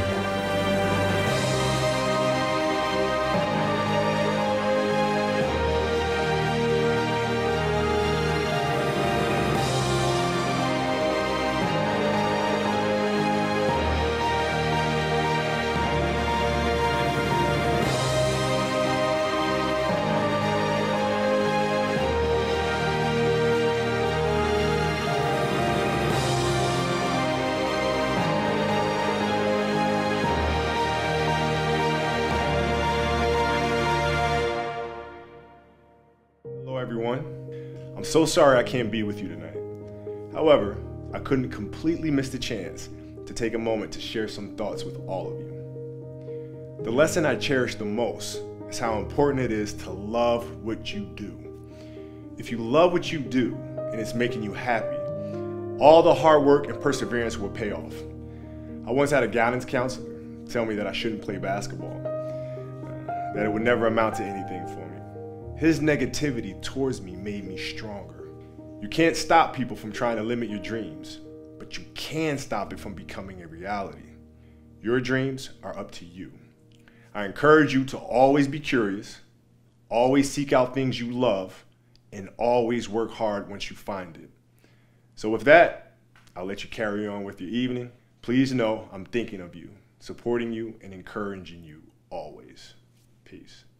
Everyone. I'm so sorry I can't be with you tonight. However, I couldn't completely miss the chance to take a moment to share some thoughts with all of you. The lesson I cherish the most is how important it is to love what you do. If you love what you do and it's making you happy, all the hard work and perseverance will pay off. I once had a guidance counselor tell me that I shouldn't play basketball. that it would never amount to anything for me. His negativity towards me made me stronger. You can't stop people from trying to limit your dreams, but you can stop it from becoming a reality. Your dreams are up to you. I encourage you to always be curious, always seek out things you love, and always work hard once you find it. So with that, I'll let you carry on with your evening. Please know I'm thinking of you, supporting you, and encouraging you always. Peace.